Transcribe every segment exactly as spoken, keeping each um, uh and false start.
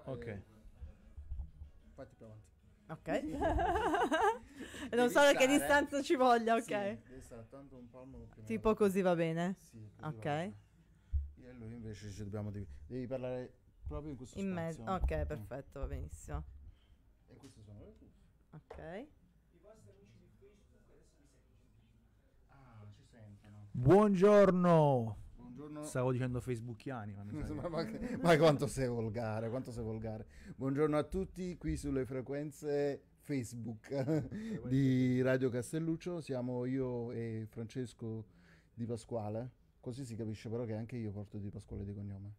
Ok. Eh, fatti più avanti. Ok. Non so da che distanza ci voglia, ok. Sì, devi stare tanto un palmo più o meno. Tipo così va bene? Sì, così va Ok. bene. Io e lui invece ci dobbiamo devi, devi parlare proprio in questo In spazio. mezzo. Ok, Mm. perfetto, va benissimo. E queste sono le cuffie. Ok. Ah, ci sentono. Buongiorno. Buongiorno. Stavo dicendo facebookiani, ma mi sa ma, che... ma- ma quanto sei volgare, quanto sei volgare. Buongiorno a tutti qui sulle frequenze Facebook di Radio Castelluccio. Siamo io e Francesco Di Pasquale. Così si capisce però che anche io porto Di Pasquale di cognome.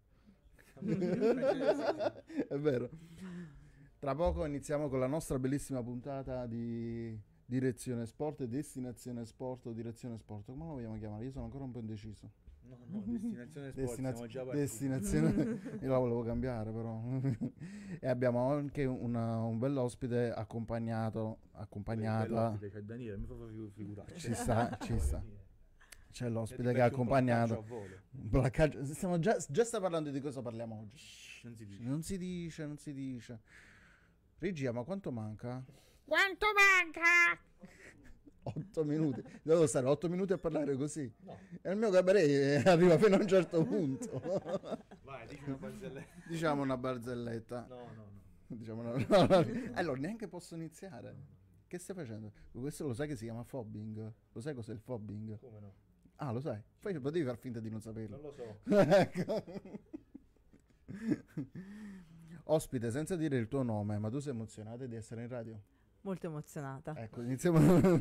È vero. Tra poco iniziamo con la nostra bellissima puntata di Direzione Sport e Destinazione Sport o Direzione Sport. Come lo vogliamo chiamare? Io sono ancora un po' indeciso. No, no, destinazione sport, Destinaz- siamo già partiti. destinazione io la volevo cambiare però e abbiamo anche una, un bell'ospite accompagnato accompagnata Bell'ospite, c'è Daniele, mi fa fi- figurare. ci sta ci sta c'è l'ospite Ti che ha becchi un accompagnato placaccio a volo. un placaccio. Stiamo già, già sta parlando di cosa parliamo oggi. Shh, non si dice. Non si dice non si dice regia, ma quanto manca? Quanto manca? otto minuti. Devo stare otto minuti a parlare così. No. E il mio cabaret arriva fino a un certo punto. Vai, dici una barzelletta. Diciamo una barzelletta. No, no, no. Diciamo no, no, no. Allora neanche posso iniziare. Che stai facendo? Questo lo sai che si chiama fobbing? Lo sai cos'è il fobbing? Come no? Ah, lo sai? Poi potevi far finta di non saperlo. Non lo so. Ecco. Ospite, senza dire il tuo nome, ma tu sei emozionata di essere in radio? Molto emozionata. Ecco, iniziamo.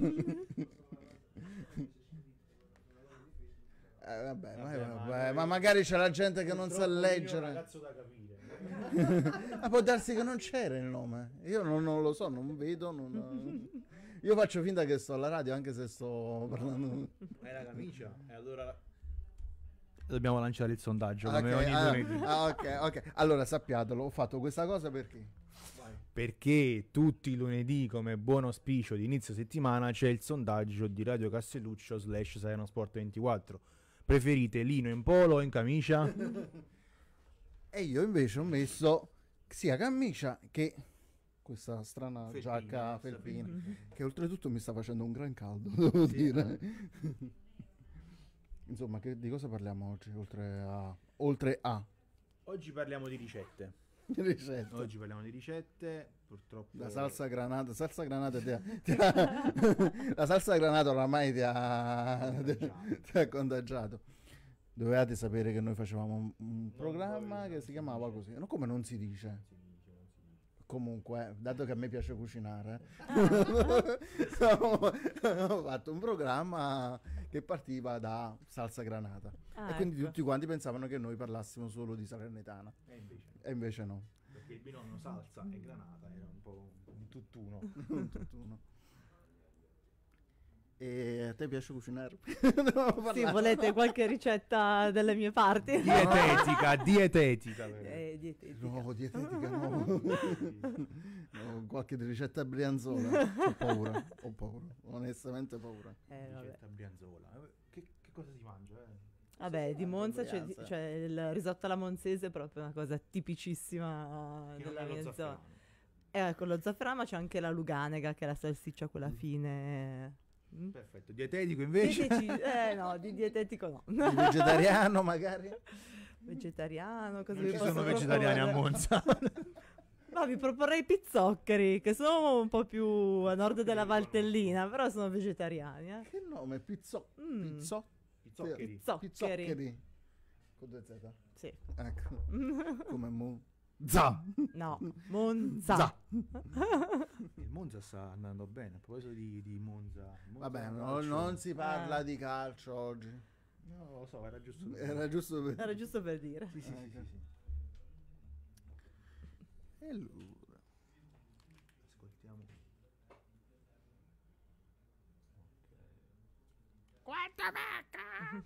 Eh, vabbè, Vabbè, vai, ma vabbè, noi- ma magari c'è la gente che non sa Purtroppo io È un leggere. ragazzo da capire. Ma può darsi che non c'era il nome. Io non, non lo so, non vedo. Non... Io faccio finta che sto alla radio anche se sto parlando. È la camicia. E allora... Dobbiamo lanciare il sondaggio, Ok, come ogni ah, lunedì. ah, ok, ok. Allora sappiatelo, ho fatto questa cosa perché? Perché tutti i lunedì, come buon auspicio di inizio settimana, c'è il sondaggio di Radio Castelluccio slash Salerno Sport ventiquattro. Preferite lino in polo o in camicia? E io invece ho messo sia camicia che questa strana Felpina, giacca questa felpina, felpina. che oltretutto mi sta facendo un gran caldo, devo Sì. dire. Insomma, che, di cosa parliamo oggi? Oltre a... Oltre a... Oggi parliamo di ricette. ricette. Oggi parliamo di ricette, purtroppo... La salsa granata, salsa granata ti ha, ti ha- la salsa granata oramai ti ha, ti ha contagiato. Dovevate sapere che noi facevamo un, un programma voglio, che non si si chiamava dice. così. No, come non si dice? Si dice, non si dice. Comunque, dato che a me piace cucinare, ho fatto un programma che partiva da salsa granata. Ah, e quindi ecco. tutti quanti pensavano che noi parlassimo solo di Salernitana. E invece, E invece no. perché il binomio salsa e granata era un po' un tutt'uno. Un tutt'uno. E a te piace cucinare? Dobbiamo Sì, parlare. volete qualche ricetta delle mie parti? Dietetica, dietetica. Eh, dietetica. No, dietetica no. No, qualche ricetta brianzola. Ho paura, ho paura, onestamente paura. Eh, vabbè. Ricetta brianzola. Che, che cosa si mangia? Eh? Vabbè, di Monza c'è, Brianza. c'è il risotto alla monzese, proprio una cosa tipicissima Che non della è lo mia zafferano. zona. E con lo zafferano, ma c'è anche la luganega, che è la salsiccia quella fine. Mm? Perfetto. Dietetico invece? Dietetici- eh no, di dietetico no. Di vegetariano magari? Vegetariano, cosa Non vi ci posso sono vegetariani a proporre? Monza. No, vi proporrei i pizzoccheri, che sono un po' più a nord della Valtellina, però sono vegetariani. Eh. Che nome? Pizzo... Mm. Pizzo... Pizzoccheri. Pizzoccheri. Pizzoccheri. Con due Z? Sì. Ecco. Come mu... Za! No, Monza. Za. Il Monza sta andando bene. A proposito di, di Monza, Monza Vabbè, no- calcio. non si parla Eh. di calcio oggi. No, lo so, era giusto. Era giusto per... Era giusto per dire. Sì, sì, sì, sì, sì. E allora... Ascoltiamo. Quanto manca?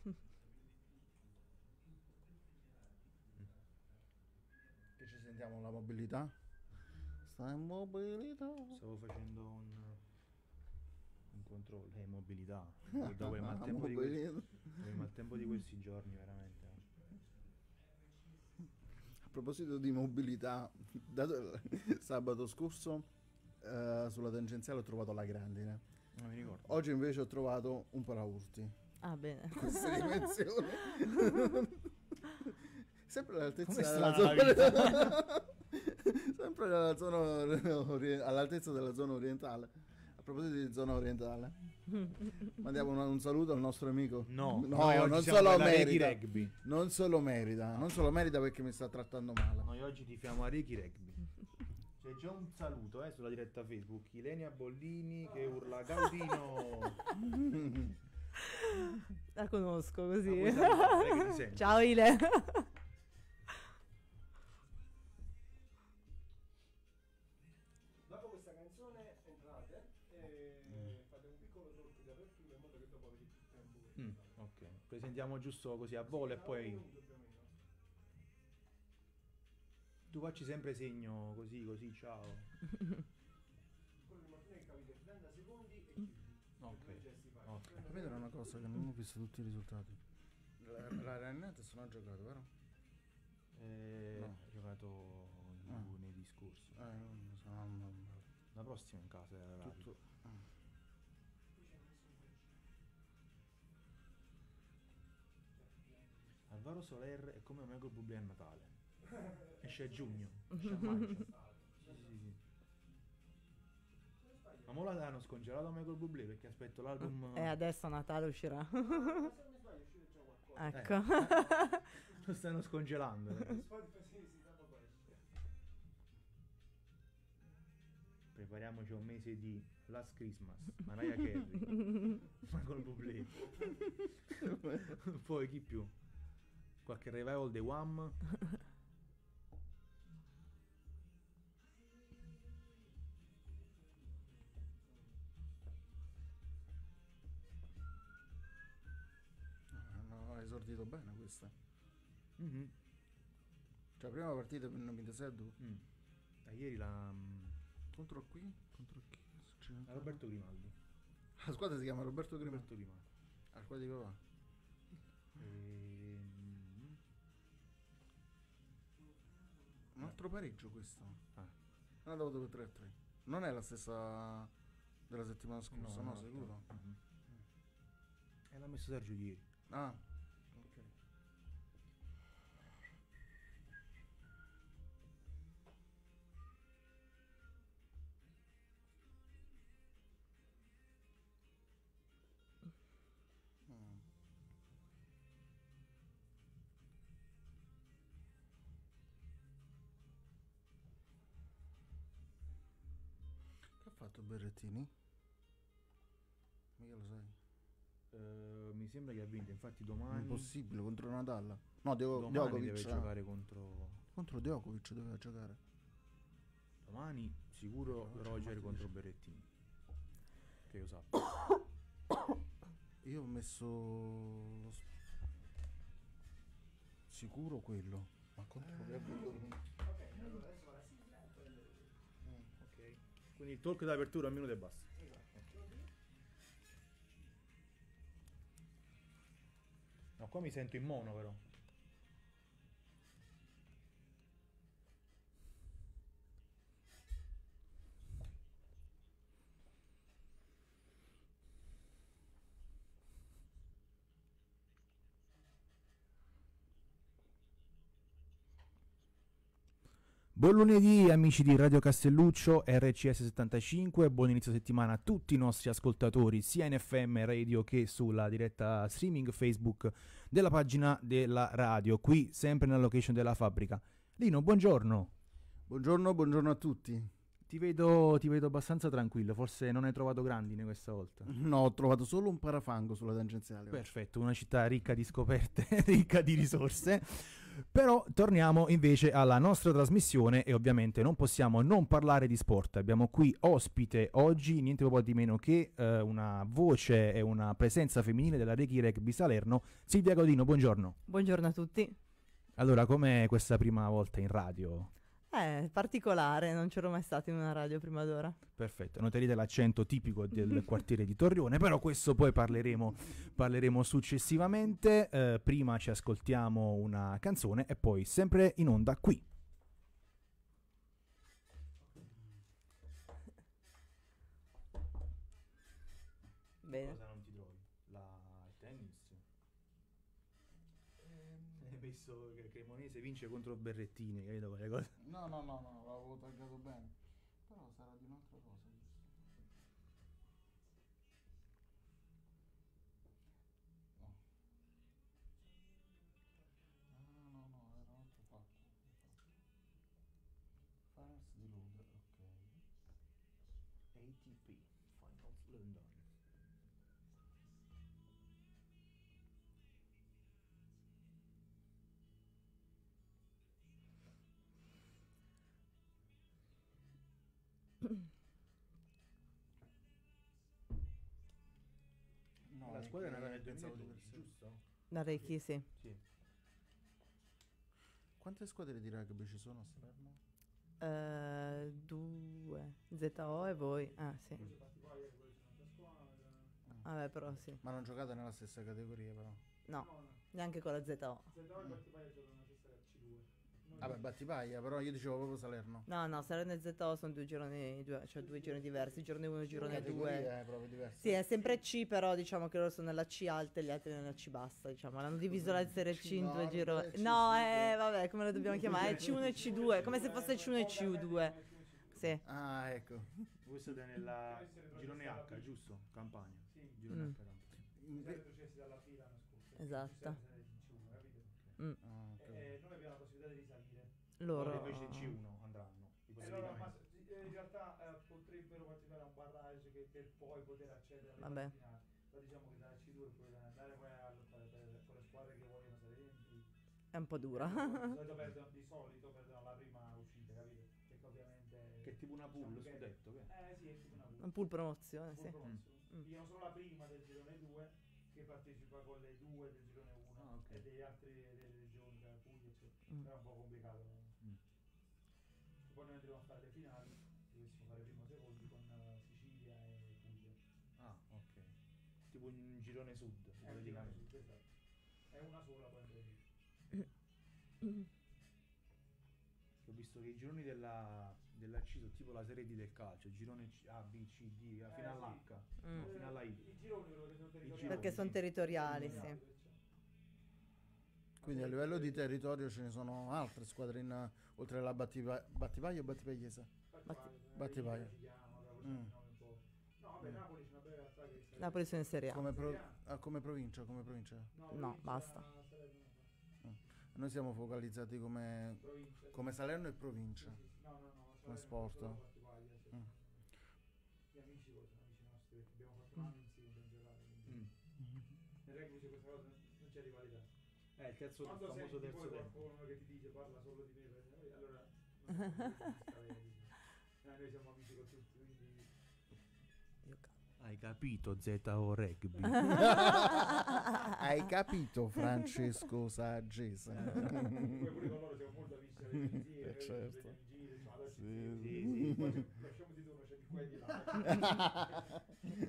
Che ci sentiamo la mobilità? Sta in mobilità. Stavo facendo un, un controllo. Eh, mobilità. Dopo il maltempo, di que- Mobilità. dopo il maltempo di questi giorni, veramente. A proposito di mobilità, dato sabato scorso eh, sulla tangenziale ho trovato la grandine. Non mi ricordo. Oggi invece ho trovato un paraurti. Ah, bene. Queste dimensioni. Sempre all'altezza Come della strana la zona sempre nella zona ori- all'altezza della zona orientale. A proposito di zona orientale, mandiamo un, un saluto al nostro amico. No, no, noi oggi non siamo solo per la Reiki merita, Rugby. non solo merita, non solo merita perché mi sta trattando male. Noi oggi tifiamo a Reiki Rugby. C'è già un saluto eh, sulla diretta Facebook. Ilenia Bollini che urla Gaudino. La conosco Ma così. puoi salutare, che ti senti? Ciao Ile. Dopo questa canzone entrate e fate un piccolo talk di apertura in modo che dopo avete più tempo per Mm, parlare. ok, presentiamo giusto così a volo e Un poi minuto più o meno. tu facci sempre segno così, così, ciao. Quello di Martina che capite trenta secondi e chiudi. Ok. Due gesti fai. Ok. trenta Vedere una secondi. cosa che non ho visto tutti i risultati. La, la Renate non ha giocato, vero? Eh, No. ho giocato Ah. lunedì scorso. Eh, non so, non- non- La prossima in casa era Rapido. tutto. ah. Alvaro Soler è come Michael Bublé a Natale. Esce a giugno. Esce a maggio. Sì, sì, sì. Ma mo l'hanno scongelato a Michael Bublé perché aspetto l'album. E adesso a Natale uscirà. Se non mi sbaglio uscire già qualcosa. Ecco. Lo stanno scongelando. Spotify sì, sì, dopo questo. Prepariamoci a un mese di Last Christmas. Mariah Carey. Michael Bublé. Poi chi più? Qualche revival dei Wham. Hanno esordito bene questa. Mhm. Cioè, prima partita per Nominteseddu Mm. Da ieri la, mm, contro qui? Contro chi? Succede? la Roberto Grimaldi. La squadra si chiama Roberto Grimaldi. Roberto Grimaldi. La squadra di papà. Ehm, Un altro pareggio questo. Ah. Non è andato per tre a tre. Non è la stessa della settimana scorsa, no, no, sicuro? Mhm. E l'ha messo Sergio ieri. Ah, ok. Mm. Che ha fatto Berrettini? Mica lo sai. Eh, mi sembra che ha vinto, infatti domani. Impossibile contro Nadal. No, Djoko- Domani Djokovic. deve eh. giocare contro. Contro Djokovic doveva giocare. Domani sicuro Roger Roger Martinez. contro Berrettini. Che io sappia. Io ho messo lo s- sicuro quello. Ma contro che ha vinto? Ok. Quindi il talk d'apertura a minuto e basta. No, qua mi sento in mono però. Buon lunedì amici di Radio Castelluccio R C S settantacinque, buon inizio settimana a tutti i nostri ascoltatori sia in F M radio che sulla diretta streaming Facebook della pagina della radio, qui sempre nella location della fabbrica. Lino, buongiorno. Buongiorno, buongiorno a tutti. Ti vedo, ti vedo abbastanza tranquillo, forse non hai trovato grandine questa volta. No, ho trovato solo un parafango sulla tangenziale. Perfetto, una città ricca di scoperte, ricca di risorse. Però torniamo invece alla nostra trasmissione e ovviamente non possiamo non parlare di sport. Abbiamo qui ospite oggi niente po' di meno che eh, una voce e una presenza femminile della Reiki Rugby Salerno, Silvia Gaudino, buongiorno. Buongiorno a tutti. Allora, com'è questa prima volta in radio? Eh, particolare, non c'ero mai stato in una radio prima d'ora. Perfetto, noterete l'accento tipico del quartiere di Torrione, però questo poi parleremo, parleremo successivamente. Eh, prima ci ascoltiamo una canzone e poi sempre in onda qui. Bene. Cosa non ti trovi? La... il tennis? Hai messo che Cremonese vince contro Berrettini, capito quelle cose? No, no, no, no, l'avevo taggato bene. Però sarà di un'altra cosa, giusto? No. Ah, no, no, era un altro fatto. Finals di Londra, ok. A T P Finals London. No, La è squadra è che nata nel pensavo duemiladodici, diverse. giusto? Da Reiki, sì. Sì. Quante squadre di rugby ci sono a Salerno? Eh, due. Z O e voi. Ah, sì. Poi c'è Battipaglia, che poi c'è un'altra squadra. Vabbè, però sì. Ma non giocate nella stessa categoria, però. No, No, no. neanche con la Z O. Z O e Battipaglia giocano nella stessa C due. Noi Vabbè, Battipaglia, però io dicevo proprio Salerno. No, no, Salerno e Z O sono due gironi, due, cioè due gironi diversi, girone uno e girone due. Categorie, eh, proprio diverse. Sì, è sempre C, però diciamo che loro sono nella C alta e gli altri nella C bassa, diciamo. L'hanno diviso la serie C in due Nord gironi. e C No, Sud. eh, vabbè, come lo dobbiamo chiamare? È C uno e C due, come se fosse C uno e C due. Sì. Ah, ecco. Voi siete nella girone H, giusto? Campania. Sì. Girone Mm. H Campania. siamo retrocessi dalla fila l'anno scorso. Esatto. Ci siamo in C uno, capito? Mm. Ah, ok. E noi abbiamo la possibilità di risalire. Loro... Loro invece in C uno andranno. E loro ma, Ipoteticamente. eh, in realtà eh, potrebbero partecipare a un barrage che per poi poter accedere alle Vabbè. fasi finali. Ma diciamo che dalla C due puoi andare poi a lottare per, per le squadre che vogliono salenti. È un po' dura. Di solito perdono, di solito perdono la prima uscita, capito? Perché ovviamente. Che è tipo una pool, diciamo che- scudetto, che? Eh sì, è tipo una pool. Un pool promozione, Full sì. promotion. Mm. Pigliano solo la prima del girone due che partecipa con le due del girone uno Ah, ok. e degli altri delle regioni, da Puglia, eccetera. Mm. Però è un po' complicato. Mm. Poi noi andremo a fare le finali, dovessimo fare primo secondi con eh, Sicilia e Puglia. Ah, ok. Tipo un girone sud, È un girone ipoteticamente. sud, esatto. È una sola poi andremo. Ho visto che i gironi della, della C sono tipo la serie D del calcio, girone C- A, B, C, D, a- fino Eh, all'H, sì. Mm. no, fino alla I. I gironi però che sono territoriali. gironi, Perché sono sì. territoriali, Sono sì. territoriali, perciò. Quindi a livello di territorio ce ne sono altre squadre in, oltre alla Battipa- Battipaglia o Battipagliese? Battipaglia. Battipaglia. Si chiama, Napoli, Mm. un nome un po'. No, vabbè, Mm. Napoli c'è una bella realtà che sta- Napoli sono in Serie A. Come, pro- Serie A. ah, come provincia, come provincia. No, provincia, basta. Salerno, Noi siamo focalizzati come, provincia, come sì. Salerno e Sì, provincia. sì, sì. No, no, no, Come Salerno, sport. solo Battipaglia, sì. Mm. Gli amici poi sono amici nostri perché abbiamo fatto un anno insieme per giocare. quindi Mm. Nel rugby c'è questa cosa, non c'è rivalità. Eh, il terzo, il Quando famoso senti terzo poi tempo. qualcuno che ti dice parla solo di me, per- allora non so come si sta bene, dici. Eh, noi siamo amici con tutti, quindi Io ca- Hai capito Z O Rugby? Hai capito, Francesco Saggese? poi pure con loro siamo molto amici, siamo insieme, Eh, certo. prendiamo in giro, diciamo, adesso Sì, insieme. sì. Sì, sì, poi c'è- lasciamo di turno, c'è di qua e di là.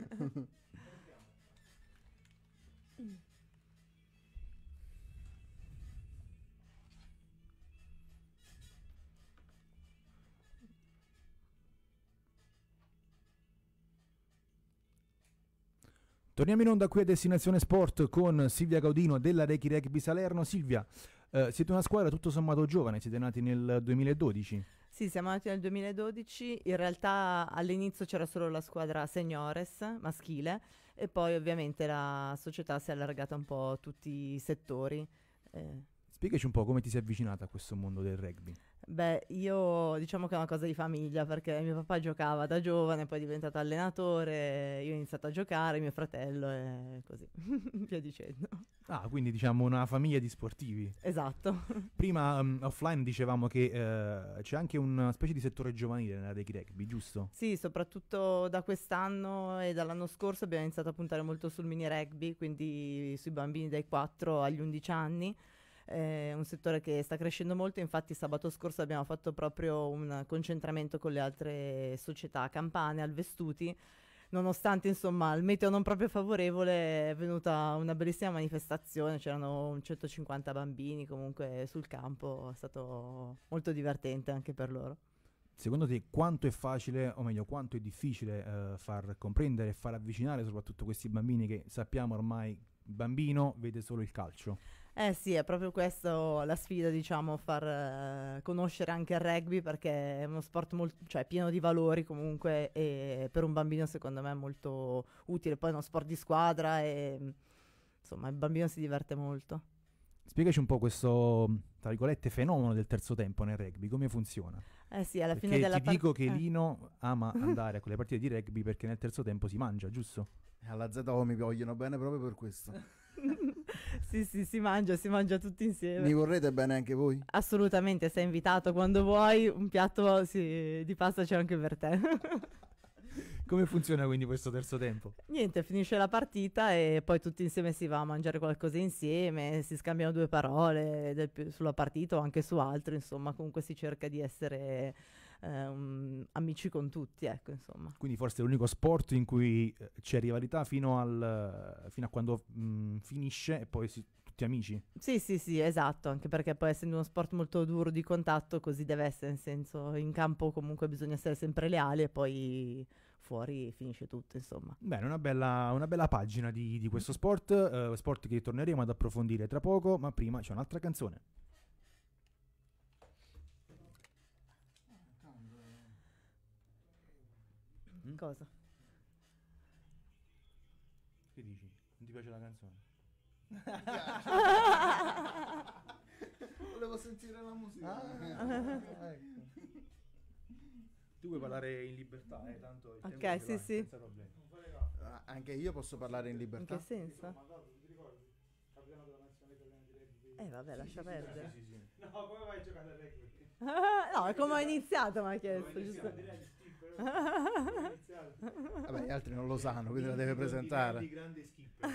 Torniamo in onda qui a Destinazione Sport con Silvia Gaudino della Rechi Rugby Salerno. Silvia, eh, siete una squadra tutto sommato giovane, siete nati nel duemiladodici. Sì, siamo nati nel duemiladodici, in realtà all'inizio c'era solo la squadra seniores maschile e poi ovviamente la società si è allargata un po' a tutti i settori. Eh, Spiegaci un po' come ti sei avvicinata a questo mondo del rugby. Beh, io diciamo che è una cosa di famiglia perché mio papà giocava da giovane, poi è diventato allenatore, io ho iniziato a giocare, mio fratello e così, via dicendo. Ah, quindi diciamo una famiglia di sportivi. Esatto. Prima um, offline dicevamo che eh, c'è anche una specie di settore giovanile nella Rechi Rugby, giusto? Sì, soprattutto da quest'anno e dall'anno scorso abbiamo iniziato a puntare molto sul mini rugby, quindi sui bambini dai quattro agli undici anni. È un settore che sta crescendo molto, infatti sabato scorso abbiamo fatto proprio un concentramento con le altre società campane al Vestuti. Nonostante insomma il meteo non proprio favorevole è venuta una bellissima manifestazione, c'erano centocinquanta bambini comunque sul campo, è stato molto divertente anche per loro. secondo te quanto è facile, o meglio quanto è difficile eh, far comprendere e far avvicinare soprattutto questi bambini che sappiamo ormai il bambino vede solo il calcio? Eh sì, è proprio questo la sfida, diciamo, far eh, conoscere anche il rugby, perché è uno sport molto, cioè, pieno di valori comunque, e per un bambino secondo me è molto utile. Poi è uno sport di squadra e insomma il bambino si diverte molto. Spiegaci un po' questo, tra virgolette, fenomeno del terzo tempo nel rugby, come funziona? Eh sì, alla Perché fine della ti par- dico che eh. Lino ama andare a quelle partite di rugby perché nel terzo tempo si mangia, giusto? Alla Z O mi vogliono bene proprio per questo. Sì, sì, si mangia, si mangia tutti insieme. Mi vorrete bene anche voi? Assolutamente, sei invitato quando vuoi, un piatto sì, di pasta c'è anche per te. Come funziona quindi questo terzo tempo? Niente, finisce la partita e poi tutti insieme si va a mangiare qualcosa insieme, si scambiano due parole del pi- sulla partita o anche su altro, insomma, comunque si cerca di essere eh, um, amici con tutti, ecco, insomma. Quindi forse è l'unico sport in cui eh, c'è rivalità fino, al, fino a quando mh, finisce e poi si, tutti amici. Sì, sì, sì, esatto, anche perché poi essendo uno sport molto duro di contatto, così deve essere, nel senso, in campo comunque bisogna essere sempre leali e poi fuori finisce tutto, insomma. Bene, una bella, una bella pagina di, di questo sport, eh, sport che torneremo ad approfondire tra poco, ma prima c'è un'altra canzone. Mm? Cosa? Che dici? Non ti piace la canzone? Volevo sentire la musica. ecco. Tu puoi parlare in libertà, eh, tanto il Ok, tempo ce sì, l'hai, sì. senza problemi. Ah, anche io posso parlare in In libertà? che senso? Ti ricordi? Capitano della nazionale italiana di rugby. Eh vabbè, lascia perdere. Sì, sì, sì. No, come vai a giocare a rugby? No, come ho iniziato mi ha chiesto, giusto? Direi di skipper. Come hai iniziato? Vabbè, gli altri non lo sanno, quindi la deve presentare. Grande skipper.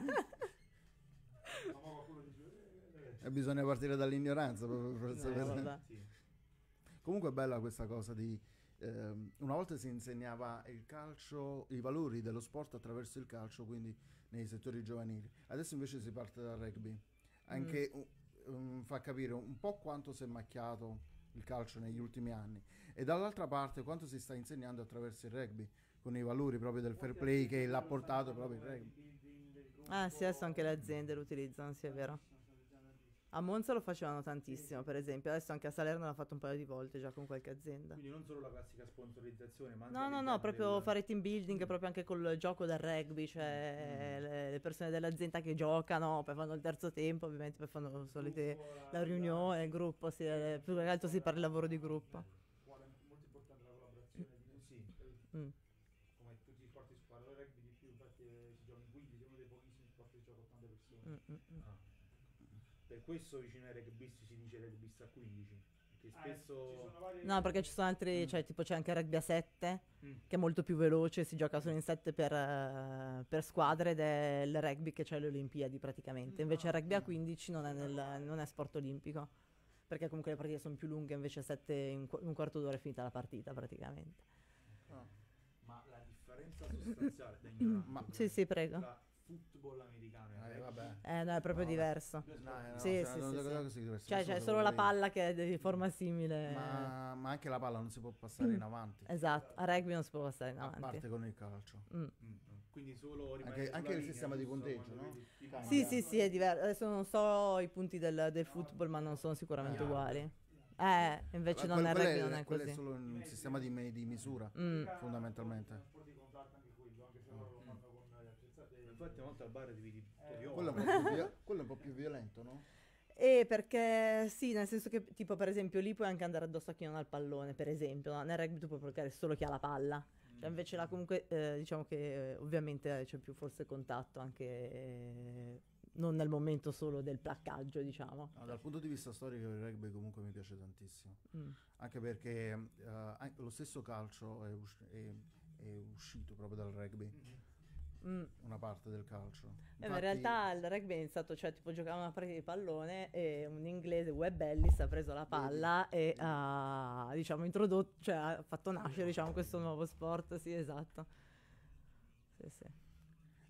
Ma qualcuno dice, eh, eh, E bisogna partire dall'ignoranza proprio per Eh, sapere. vabbè. Sì. Comunque è bella questa cosa di... ehm, una volta si insegnava il calcio, i valori dello sport attraverso il calcio, quindi nei settori giovanili. Adesso invece si parte dal rugby. Anche uh, um, fa capire un po' quanto si è macchiato il calcio negli ultimi anni e dall'altra parte quanto si sta insegnando attraverso il rugby, con i valori proprio del fair play che l'ha portato proprio il rugby. Ah sì, adesso anche le aziende lo utilizzano, sì è vero. A Monza lo facevano tantissimo, per esempio. Adesso anche a Salerno l'ha fatto un paio di volte già con qualche azienda. Quindi non solo la classica sponsorizzazione, ma anche No, no, no, all'interno proprio del- fare team building proprio anche col gioco del rugby, cioè le, le persone dell'azienda che giocano, poi fanno il terzo tempo, ovviamente poi fanno le solite, la riunione, il gruppo, sì, eh, più che altro si parla di lavoro di gruppo. Molto importante la collaborazione di Sì, Mm. come tutti gli sport di squadra, il rugby di più, infatti eh, si gioca in quindici, è uno dei pochissimi sport che gioca con tante persone. Mm, mm, mm. Ah. Per questo vicino ai rugbisti si dice rugbista a quindici, perché Eh, spesso... ci sono varie- No, perché ci sono altri, cioè tipo c'è anche il rugby a sette, Mm. che è molto più veloce, si gioca solo in sette per, eh, per squadre ed è il rugby che c'è alle Olimpiadi praticamente. Invece il rugby a quindici non è, nel- non è sport olimpico, perché comunque le partite sono più lunghe, invece a sette in qu- un quarto d'ora è finita la partita praticamente. Ma la differenza sostanziale da ignorante, Ma- Sì, sì, prego. tra football americano e Eh, rugby, vabbè. Eh no, è proprio No, diverso. No, eh, no, Sì, cioè, sì, non sì, so sì. cosa si diverso, Cioè non so c'è se solo lo la vedi. palla che è di forma simile. Ma, ma anche la palla non si può passare in avanti, Esatto, a rugby non si può passare in a avanti. parte con il calcio. Mm. Mm, mm. Quindi solo rimanere Anche- sulla anche il linea, sistema di giusto, punteggio, quando no? vedi il Cambia. Sì, sì, sì, è diverso. Adesso non so i punti del, del football, ma non sono sicuramente Ah, uguali. Eh, invece Ma non quel- è quello rugby, non è quello così. è solo un sistema di, me- di misura, Mm. fondamentalmente. sport di contatto anche quello, anche se loro lo fanno con le attrezzate. Infatti una volta al bar ti vedi Quello è un po' più, vio- quello è un po' più violento, no? E perché sì, nel senso che tipo per esempio lì puoi anche andare addosso a chi non ha il pallone, per esempio, no? Nel rugby tu puoi bloccare solo chi ha la palla. Cioè invece là comunque eh, diciamo che eh, ovviamente c'è più forse contatto anche eh, non nel momento solo del placcaggio, diciamo. No, dal punto di vista storico il rugby comunque mi piace tantissimo, Mm. anche perché eh, anche lo stesso calcio è, usci- è- è uscito proprio dal rugby, Mm. una parte del calcio. Eh, ma in Infatti- realtà il rugby è iniziato, cioè tipo giocava una partita di pallone e un inglese, Webb Ellis, ha preso la palla e ha diciamo introdotto, cioè ha fatto nascere diciamo questo nuovo sport, sì esatto. Sì, sì.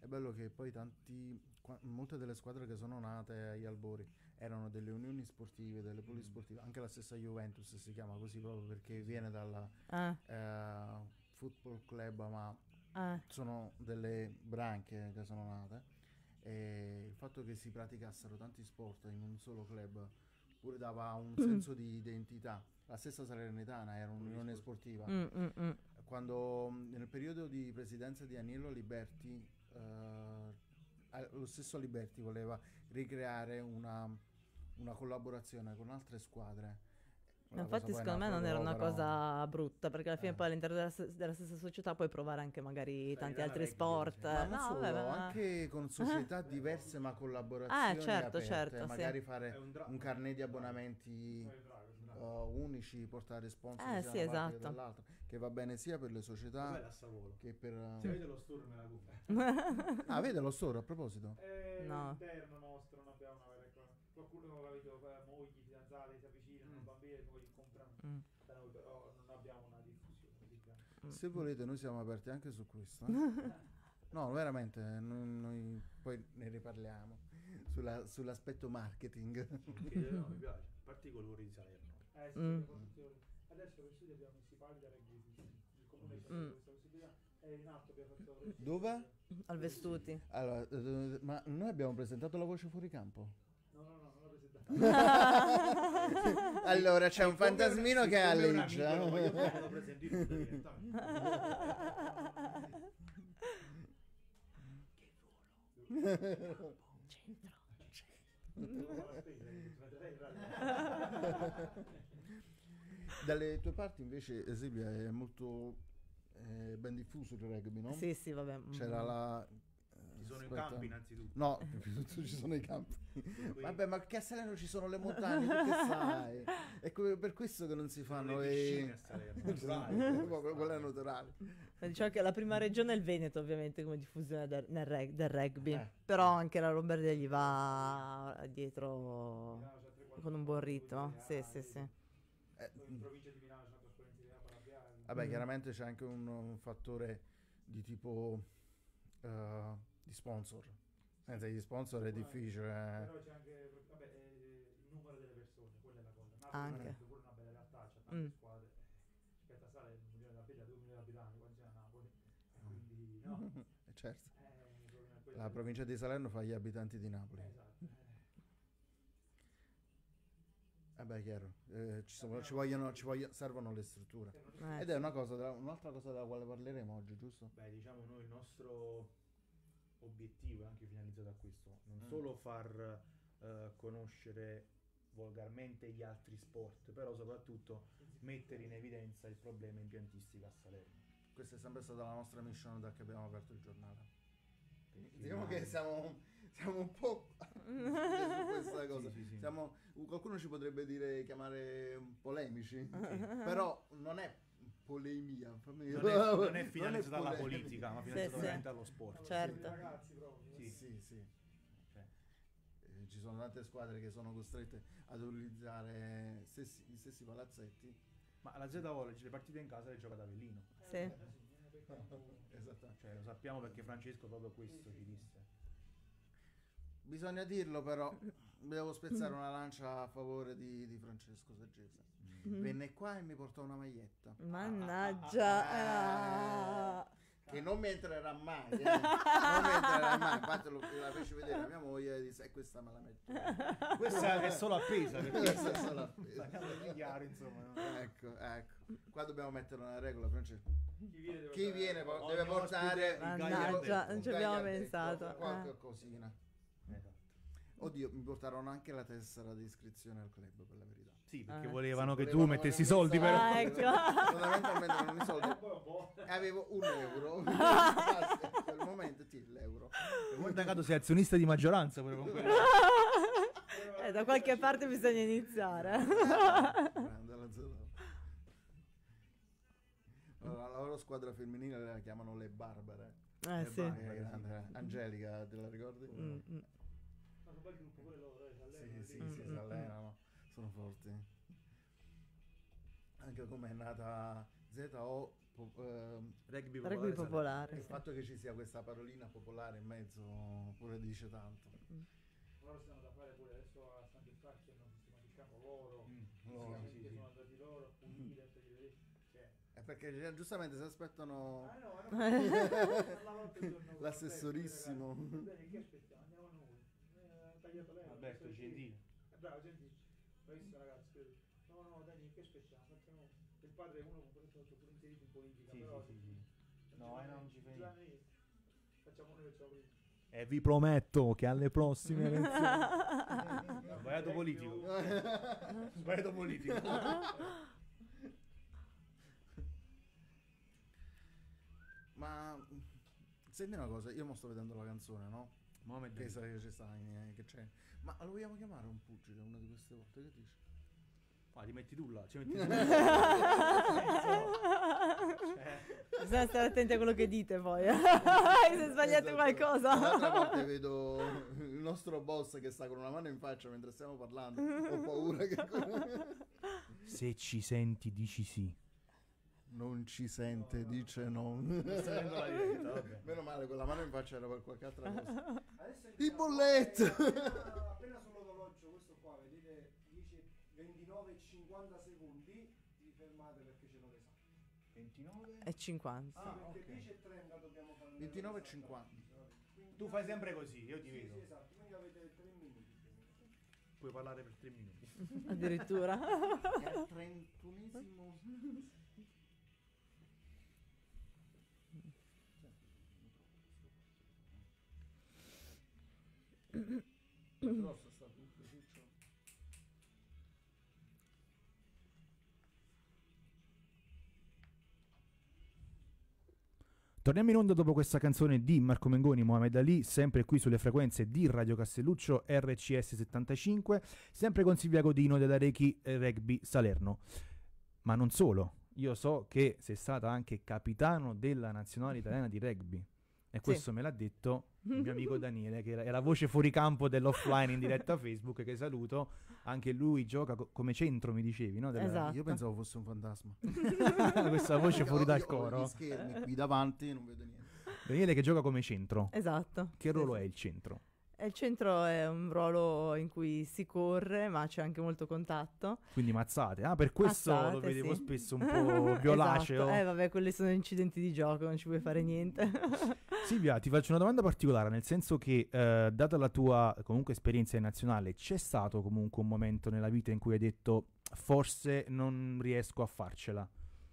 è bello che poi tanti, qua- molte delle squadre che sono nate agli albori erano delle unioni sportive, delle polisportive, anche la stessa Juventus si chiama così proprio perché viene dalla Ah, eh, Football Club, ma ah, sono delle branche che sono nate, e il fatto che si praticassero tanti sport in un solo club pure dava un senso di identità. La stessa Salernitana era un'unione sportiva. mm, mm, mm. Quando mh, nel periodo di presidenza di Agnello Liberti, eh, eh, lo stesso Liberti voleva ricreare una, una collaborazione con altre squadre. La cosa Infatti poi secondo me non era naufragò, una però- cosa brutta, perché alla fine Eh. poi all'interno della, s- della stessa società puoi provare anche magari tanti Salernitana altri Rugby, sport. per esempio. Ma non No, solo, vabbè, ma- anche con società diverse ma collaborazioni Ah, certo, aperte, certo, sì. magari È fare un dra- un carnet di abbonamenti È un drago, è un drago. uh, unici, portare sponsor Eh, sia sì, da una parte che esatto. dall'altra, che va bene sia per le società Quella è a Savolo. che per... uh, Se avete lo store me la compra. Ah, vede lo store a proposito? È No. interno nostro, non abbiamo una vera e propria. Qualcuno, capito, eh, mogli, fidanzati si avvicinano, Mm. bambini e poi comprano Mm, da noi, però non abbiamo una diffusione così grande. mm. Se volete noi siamo aperti anche su questo. eh. No, veramente, noi, noi poi ne riparliamo sulla- sull'aspetto marketing. Che no, mi piace, a parte i colori di Salerno. Eh sì, Mm. abbiamo tutti- adesso per studio abbiamo municipali da rugby, il comune ci ha Mm. dato questa possibilità, e in alto abbiamo fatto... Dove? Al Vestuti. Allora, eh, ma noi abbiamo presentato la voce fuori campo. No, no, no, non l'ho presentato. Allora c'è un fantasmino che Siccome un alleggia. amico lo voglio bene, lo presento io direttamente. Dalle tue parti invece, eh, Silvia, è molto eh, ben diffuso il rugby, no? Sì, sì, vabbè. mm. C'era la... eh, Ci sono i aspetta. campi innanzitutto. No, più che tutto ci sono i campi. Poi- Vabbè, ma che a Salerno ci sono le montagne, tu che sai? È que- per questo che non si ci sono fanno le le... piscine a Salerno, naturali, Proprio quelle naturali. Eh, Diciamo che la prima regione è il Veneto, ovviamente, come diffusione del, nel reg- del rugby. Eh. Però anche la Lombardia gli va dietro Milano c'ha tre, quattro con un buon squadre, ritmo. poi Sì, ah, sì, sì. Eh, poi in provincia di Milano c'è una trasparenza di Parabiani. Vabbè, Mm. chiaramente c'è anche un, un fattore di tipo eh, di sponsor. Senza gli sponsor è difficile. eh. Però c'è anche vabbè, eh, il numero delle persone, quella è la cosa. Napoli Anche. per esempio, pure una bella realtà, c'ha tante Mm. squadre. Aspetta, sale un milione di abitanti, due milioni di abitanti, quando c'è a Napoli. E quindi no. Eh, certo. Eh, proprio- poi- La provincia di Salerno fa gli abitanti di Napoli. Esatto. eh. Vabbè, chiaro. Eh, ci, sono- ci vogliono, ci vogliono, servono le strutture. Eh, Ed è una cosa, della- un'altra cosa della quale parleremo oggi, giusto? Beh, diciamo noi il nostro obiettivo è anche finalizzato a questo, non Mm. solo far eh, conoscere volgarmente gli altri sport, però soprattutto mettere in evidenza il problema impiantistica a Salerno. Questa è sempre stata la nostra mission da che abbiamo aperto il giornale. Perché- Diciamo che siamo, siamo un po' su questa cosa. Sì, sì, sì. Siamo, qualcuno ci potrebbe dire, chiamare polemici, però non è polemia. fammi- Non è, non è finalizzata alla polemica. politica, ma Sì, finalizzata sì. veramente allo sport. Certo. Ragazzi proprio. Sì, sì, sì. Cioè, Eh, ci sono tante squadre che sono costrette ad utilizzare stessi, gli stessi palazzetti. ma la Z College le partite in casa le gioca da Avellino. Sì. Esatto. Cioè, lo sappiamo perché Francesco proprio questo ci disse. Bisogna dirlo, però devo spezzare una lancia a favore di, di Francesco Saggese. Mm. Venne qua e mi portò una maglietta Mannaggia. Ah. ah. che non mi entrerà mai, eh. non mi entrerà mai. Infatti lo, la fece vedere a mia moglie e disse: e questa me la metto. Questa è solo appesa perché Questa è solo appesa. parliamoci chiaro, insomma. no? Ecco, ecco. Qua dobbiamo mettere una regola, Francesco. Chi viene deve Chi portare- viene po- ogni deve ospite portare il il Mannaggia, gagliardetto, non ci un abbiamo gagliardetto, pensato, qualche eh. cosina. Esatto. Oddio, mi portarono anche la tessera di iscrizione al club, per la verità. Sì, perché Ah. volevano Sì, che volevano tu mettessi i avere un soldi per... Ah, ecco. Fondamentalmente avevano i soldi. Poi un po'. E avevo un euro. Basta, in quel momento ti l'euro. Guarda caso sei azionista di maggioranza pure con quello. Eh, da qualche parte bisogna iniziare. Grande la zona. Allora, la loro squadra femminile la chiamano le Barbare. Eh, Le sì. Barbare, grande. Angelica, te la ricordi? Mm, mm. Ma poi il gruppo pure loro, eh, si allenano, Sì, sì, lì. sì, Mm, si mm, allenano, sono forti. Anche come è nata Z O po- ehm, Rugby Rugby popolare. popolare. il sì. fatto che ci sia questa parolina popolare in mezzo pure dice tanto. Loro stanno da fare pure adesso a San Gefracchi hanno sistemato loro. Mm. Loro. Sì, sì, sì. Sono andati loro, pulire, togliere. Cioè, È perché gi- giustamente si aspettano ah no, ma non l'assessorissimo. Bene, che aspettiamo? Andiamo a noi. Eh, ha tagliato lei. Alberto adesso sì. Gentile. Eh, bravo, Gentile. Bravissimo ragazzi, credo. No, no, Dani, che aspettiamo? Facciamo. Il padre è uno con questo pure inserito in politica, Sì, però sì, sì, sì. No, eh, non ci fai già niente. noi facciamo noi facciamo prima. E vi prometto che alle prossime elezioni... Sbagliato politico. Sbagliato politico. Ma senti una cosa, io mo sto vedendo la canzone, no? Mohamed Che Ali. sa che ci sta, in- che c'è. Ma lo vogliamo chiamare un pugile una di queste volte? Che dici? Ah, ti metti tu là, ci metti tu. Bisogna stare attenti a quello che dite poi. Se sbagliate Esatto. qualcosa. L'altra volta vedo il nostro boss che sta con una mano in faccia mentre stiamo parlando. Ho paura che Se ci senti, dici sì. non ci sente, dice no. Sta vedendo la diretta, vabbè. Meno male, con la mano in faccia era per qualche altra cosa. Adesso è I iniziato- bolletti! Appena, appena sull'orologio, questo qua, vedete, dice ventinove e cinquanta secondi, vi fermate perché ce l'ho esatto. ventinove. È cinquanta. Ah, perché ok. dice trenta dobbiamo fare ventinove e cinquanta. Tu fai sempre così, io ti Sì, vedo. sì, esatto, quindi avete tre minuti. Puoi parlare per tre minuti. Addirittura. È il trentunesimo. Grosso sta tutto, ciccio. Torniamo in onda dopo questa canzone di Marco Mengoni, Mohamed Ali, sempre qui sulle frequenze di Radio Castelluccio R C S settantacinque, sempre con Silvia Godino della Rechi Rugby Salerno. Ma non solo, io so che sei stata anche capitano della nazionale italiana di rugby. E questo me l'ha detto il mio amico Daniele, che era- è la voce fuori campo dell'offline in diretta a Facebook, che saluto. Anche lui gioca co- come centro, mi dicevi, no? Della- Esatto. Io pensavo fosse un fantasma. Questa voce fuori dal Io ho coro. gli schermi qui davanti e non vedo niente. Daniele che gioca come centro. Esatto. Che ruolo è il centro? E il centro è un ruolo in cui si corre, ma c'è anche molto contatto. Quindi mazzate. Ah, per questo Mazzate, lo vedevo sì. spesso un po' violaceo. Esatto. Eh vabbè, quelli sono incidenti di gioco, non ci puoi fare niente. Silvia, ti faccio una domanda particolare, nel senso che, eh, data la tua comunque esperienza in nazionale, c'è stato comunque un momento nella vita in cui hai detto forse non riesco a farcela?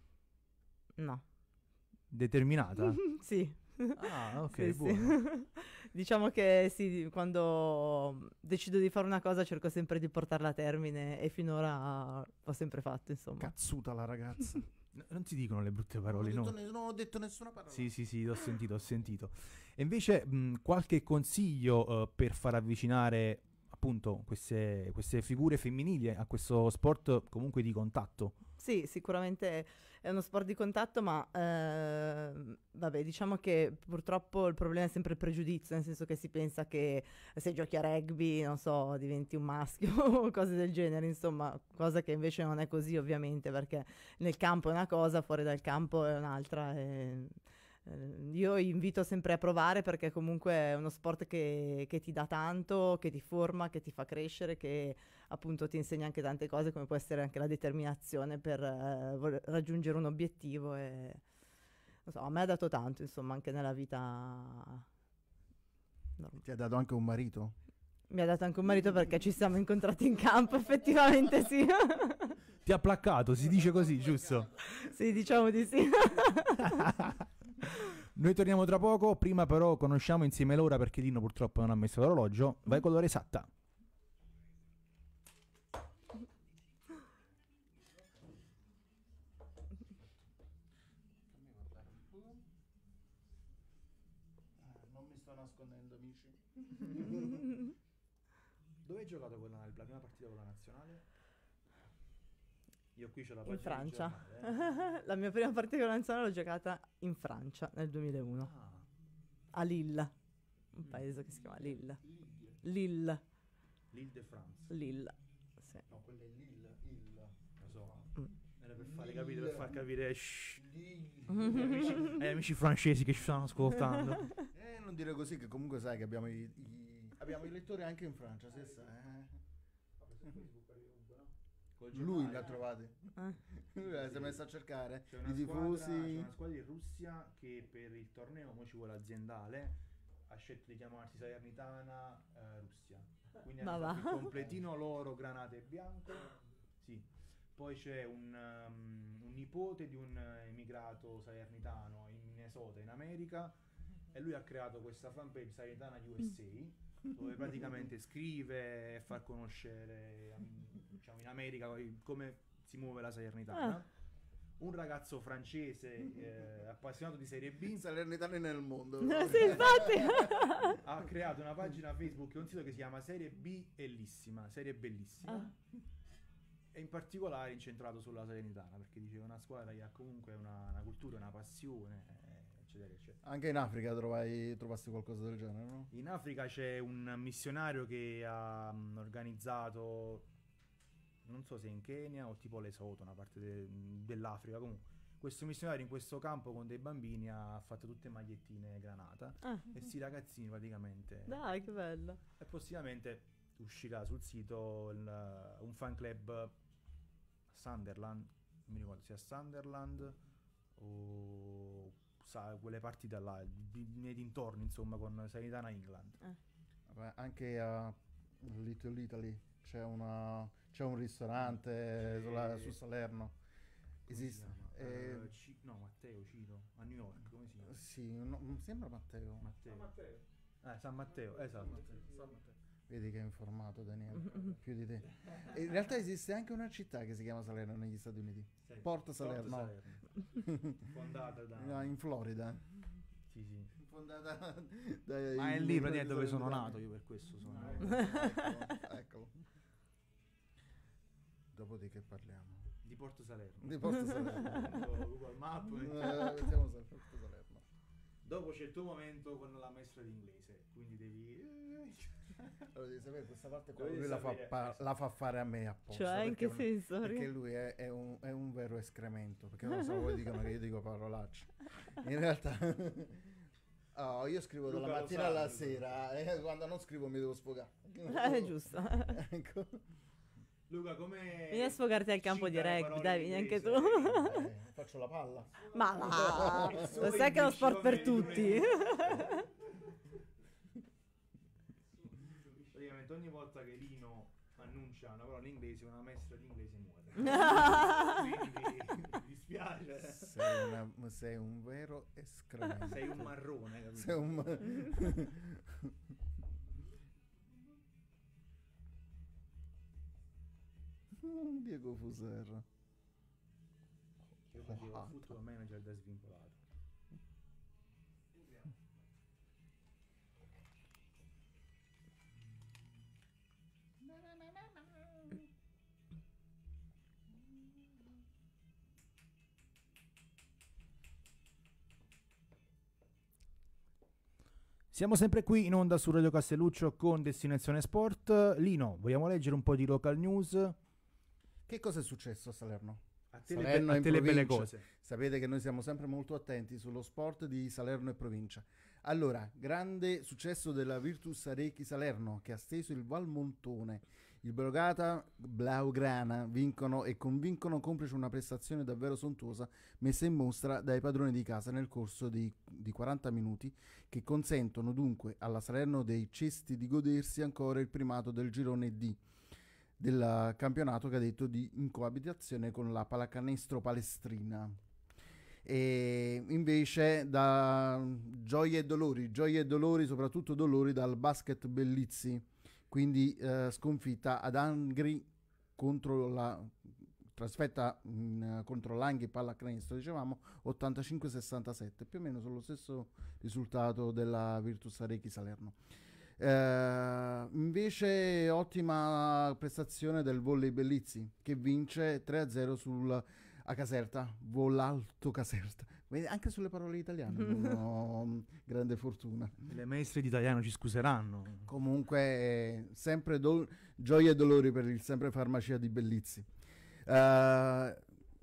No. Determinata? Sì. Ah, ok, Sì, sì. buono. Diciamo che sì, quando decido di fare una cosa cerco sempre di portarla a termine e finora ho sempre fatto, insomma. Cazzuta la ragazza. No, non ti dicono le brutte non, ho parole, detto no? ne- non ho detto nessuna parola. Sì, sì, sì, ho sentito, ho sentito. E invece mh, qualche consiglio eh, per far avvicinare appunto queste, queste figure femminili a questo sport comunque di contatto? Sì, sicuramente è uno sport di contatto, ma ehm, vabbè, diciamo che purtroppo il problema è sempre il pregiudizio, nel senso che si pensa che se giochi a rugby, non so, diventi un maschio o cose del genere, insomma, cosa che invece non è così ovviamente, perché nel campo è una cosa, fuori dal campo è un'altra. E, eh, io invito sempre a provare perché comunque è uno sport che, che ti dà tanto, che ti forma, che ti fa crescere, che appunto ti insegna anche tante cose, come può essere anche la determinazione per eh, vol- raggiungere un obiettivo. E non so, a me ha dato tanto, insomma, anche nella vita. norm- Ti ha dato anche un marito? Mi ha dato anche un marito perché ci siamo incontrati in campo, effettivamente sì. Ti ha placcato, si dice così, giusto? Sì, diciamo di sì. Noi torniamo tra poco, prima però conosciamo insieme l'ora perché Lino purtroppo non ha messo l'orologio. Vai con l'ora esatta. non mi sto nascondendo, amici. Dove hai giocato con la, la prima partita con la nazionale? Io qui c'ho la In pagina di Francia. giornale, eh. La mia prima partita con la nazionale l'ho giocata in Francia nel duemilauno, Ah, a Lille, un paese che si chiama Lille. Lille, l'Île de France. Lille, sì. No, quello è l'Il, il. Lo so. Mm. Nel Era per fare capire, per far capire shh, Lille. agli amici, agli amici francesi che ci stanno ascoltando. Eh, non dire così, che comunque sai che abbiamo i, i- abbiamo i lettori anche in Francia, se sai. Col Lui giornale, l'ha eh. trovato. Ah. Lui si è messo a cercare C'è una, i squadra, c'è tifosi. una squadra in Russia che per il torneo, mo ci vuole aziendale, ha scelto di chiamarsi Salernitana eh, Russia. Quindi Ma hanno va. fatto il completino loro, granate e bianco. Sì. Poi c'è un, um, un nipote di un eh, immigrato salernitano in Minnesota, in America, e lui ha creato questa fanpage Salernitana U S A, dove praticamente scrive e fa conoscere um, diciamo, in America come si muove la Salernitana. Ah. Un ragazzo francese eh, appassionato di Serie B Salernitani nel mondo. Sì, infatti. ha creato una pagina Facebook e un sito che si chiama Serie B Bellissima, Serie Bellissima. Ah. E in particolare incentrato sulla Salernitana, perché dice una squadra che ha comunque una, una cultura, una passione, eh, eccetera, eccetera. Anche in Africa trovai, trovasti qualcosa del genere, no? In Africa c'è un missionario che ha mm, organizzato, non so se in Kenya o tipo Lesotho, una parte de- dell'Africa comunque. Questo missionario in questo campo con dei bambini ha fatto tutte magliettine granata Ah. e sti ragazzini praticamente... Dai, che bello. E prossimamente uscirà sul sito il- un fan club Sunderland, non mi ricordo sia Sunderland o sa, quelle parti da là, di- nei dintorni insomma, con Salernitana England. Vabbè, anche a Little Italy c'è, una, c'è un ristorante C'è- sulla- su Salerno. Come si Esiste. chiama? eh, Eh, Ci- no, Matteo Cito, a New York, come si chiama? sì, no, mi sembra Matteo. Matteo. Eh, San Matteo, esatto. Vedi che è informato Daniele, più di te. E in realtà esiste anche una città che si chiama Salerno negli Stati Uniti. Sì. Port Salerno. Salerno. Fondata da... No, in Florida. Sì, sì. Fondata dai- Ma è lì praticamente dove dai- sono nato io, per questo sono... Eccolo, eccolo. Dopodiché parliamo Di Porto Salerno. di Porto Salerno. Google Maps. Eh, siamo sempre a Porto Salerno. Dopo c'è il tuo momento con la maestra di inglese, quindi devi... Allora, devi sapere questa parte qua, Dovete lui la fa, sapere- pa- la fa fare a me apposta. Cioè, in perché- che senso? Perché lui è, è un, è un vero escremento. Perché non so, voi dicono che io dico parolacce. In realtà, oh, io scrivo Luca dalla lo mattina sa, alla Luca. sera. E quando non scrivo mi devo sfogare. Eh, giusto. Ecco. Luca, come... Vieni a sfogarti al campo di cita le rugby, parole dai, in vieni anche inglese? tu. Eh, faccio la palla. Ma va, Il lo suo sai che è uno English sport per come il tutti. Praticamente ogni volta che Lino annuncia una parola in inglese, una maestra di inglese muore. Quindi mi dispiace. Sei, una- sei un vero escremento. Sei un marrone, capito? Sei un... Diego Fuserra. Io facevo Oh, football manager da svincolato. Siamo sempre qui in onda su Radio Castelluccio con Destinazione Sport. Lino, vogliamo leggere un po' di local news? Che cosa è successo a Salerno? A te le, Salerno be- a in te le belle provincia. cose. Sapete che noi siamo sempre molto attenti sullo sport di Salerno e provincia. Allora, grande successo della Virtus Arechi Salerno che ha steso il Valmontone. Il Brogata Blaugrana vincono e convincono complice una prestazione davvero sontuosa messa in mostra dai padroni di casa nel corso di, di quaranta minuti che consentono dunque alla Salerno dei Cesti di godersi ancora il primato del girone D del campionato cadetto di in coabitazione con la pallacanestro Palestrina. E invece da gioie e dolori, gioie e dolori, soprattutto dolori dal basket Bellizzi, quindi eh, sconfitta ad Angri contro la trasferta mh, contro l'Anghi pallacanestro, dicevamo ottantacinque sessantasette, più o meno sullo stesso risultato della Virtus Arechi Salerno. Eh, invece ottima prestazione del Volley Bellizzi che vince tre a zero sul a Caserta, Volalto Caserta. Vedi, anche sulle parole italiane non ho grande fortuna. Le maestre di italiano ci scuseranno. Comunque eh, sempre do- gioia e dolori per il sempre farmacia di Bellizzi. Eh,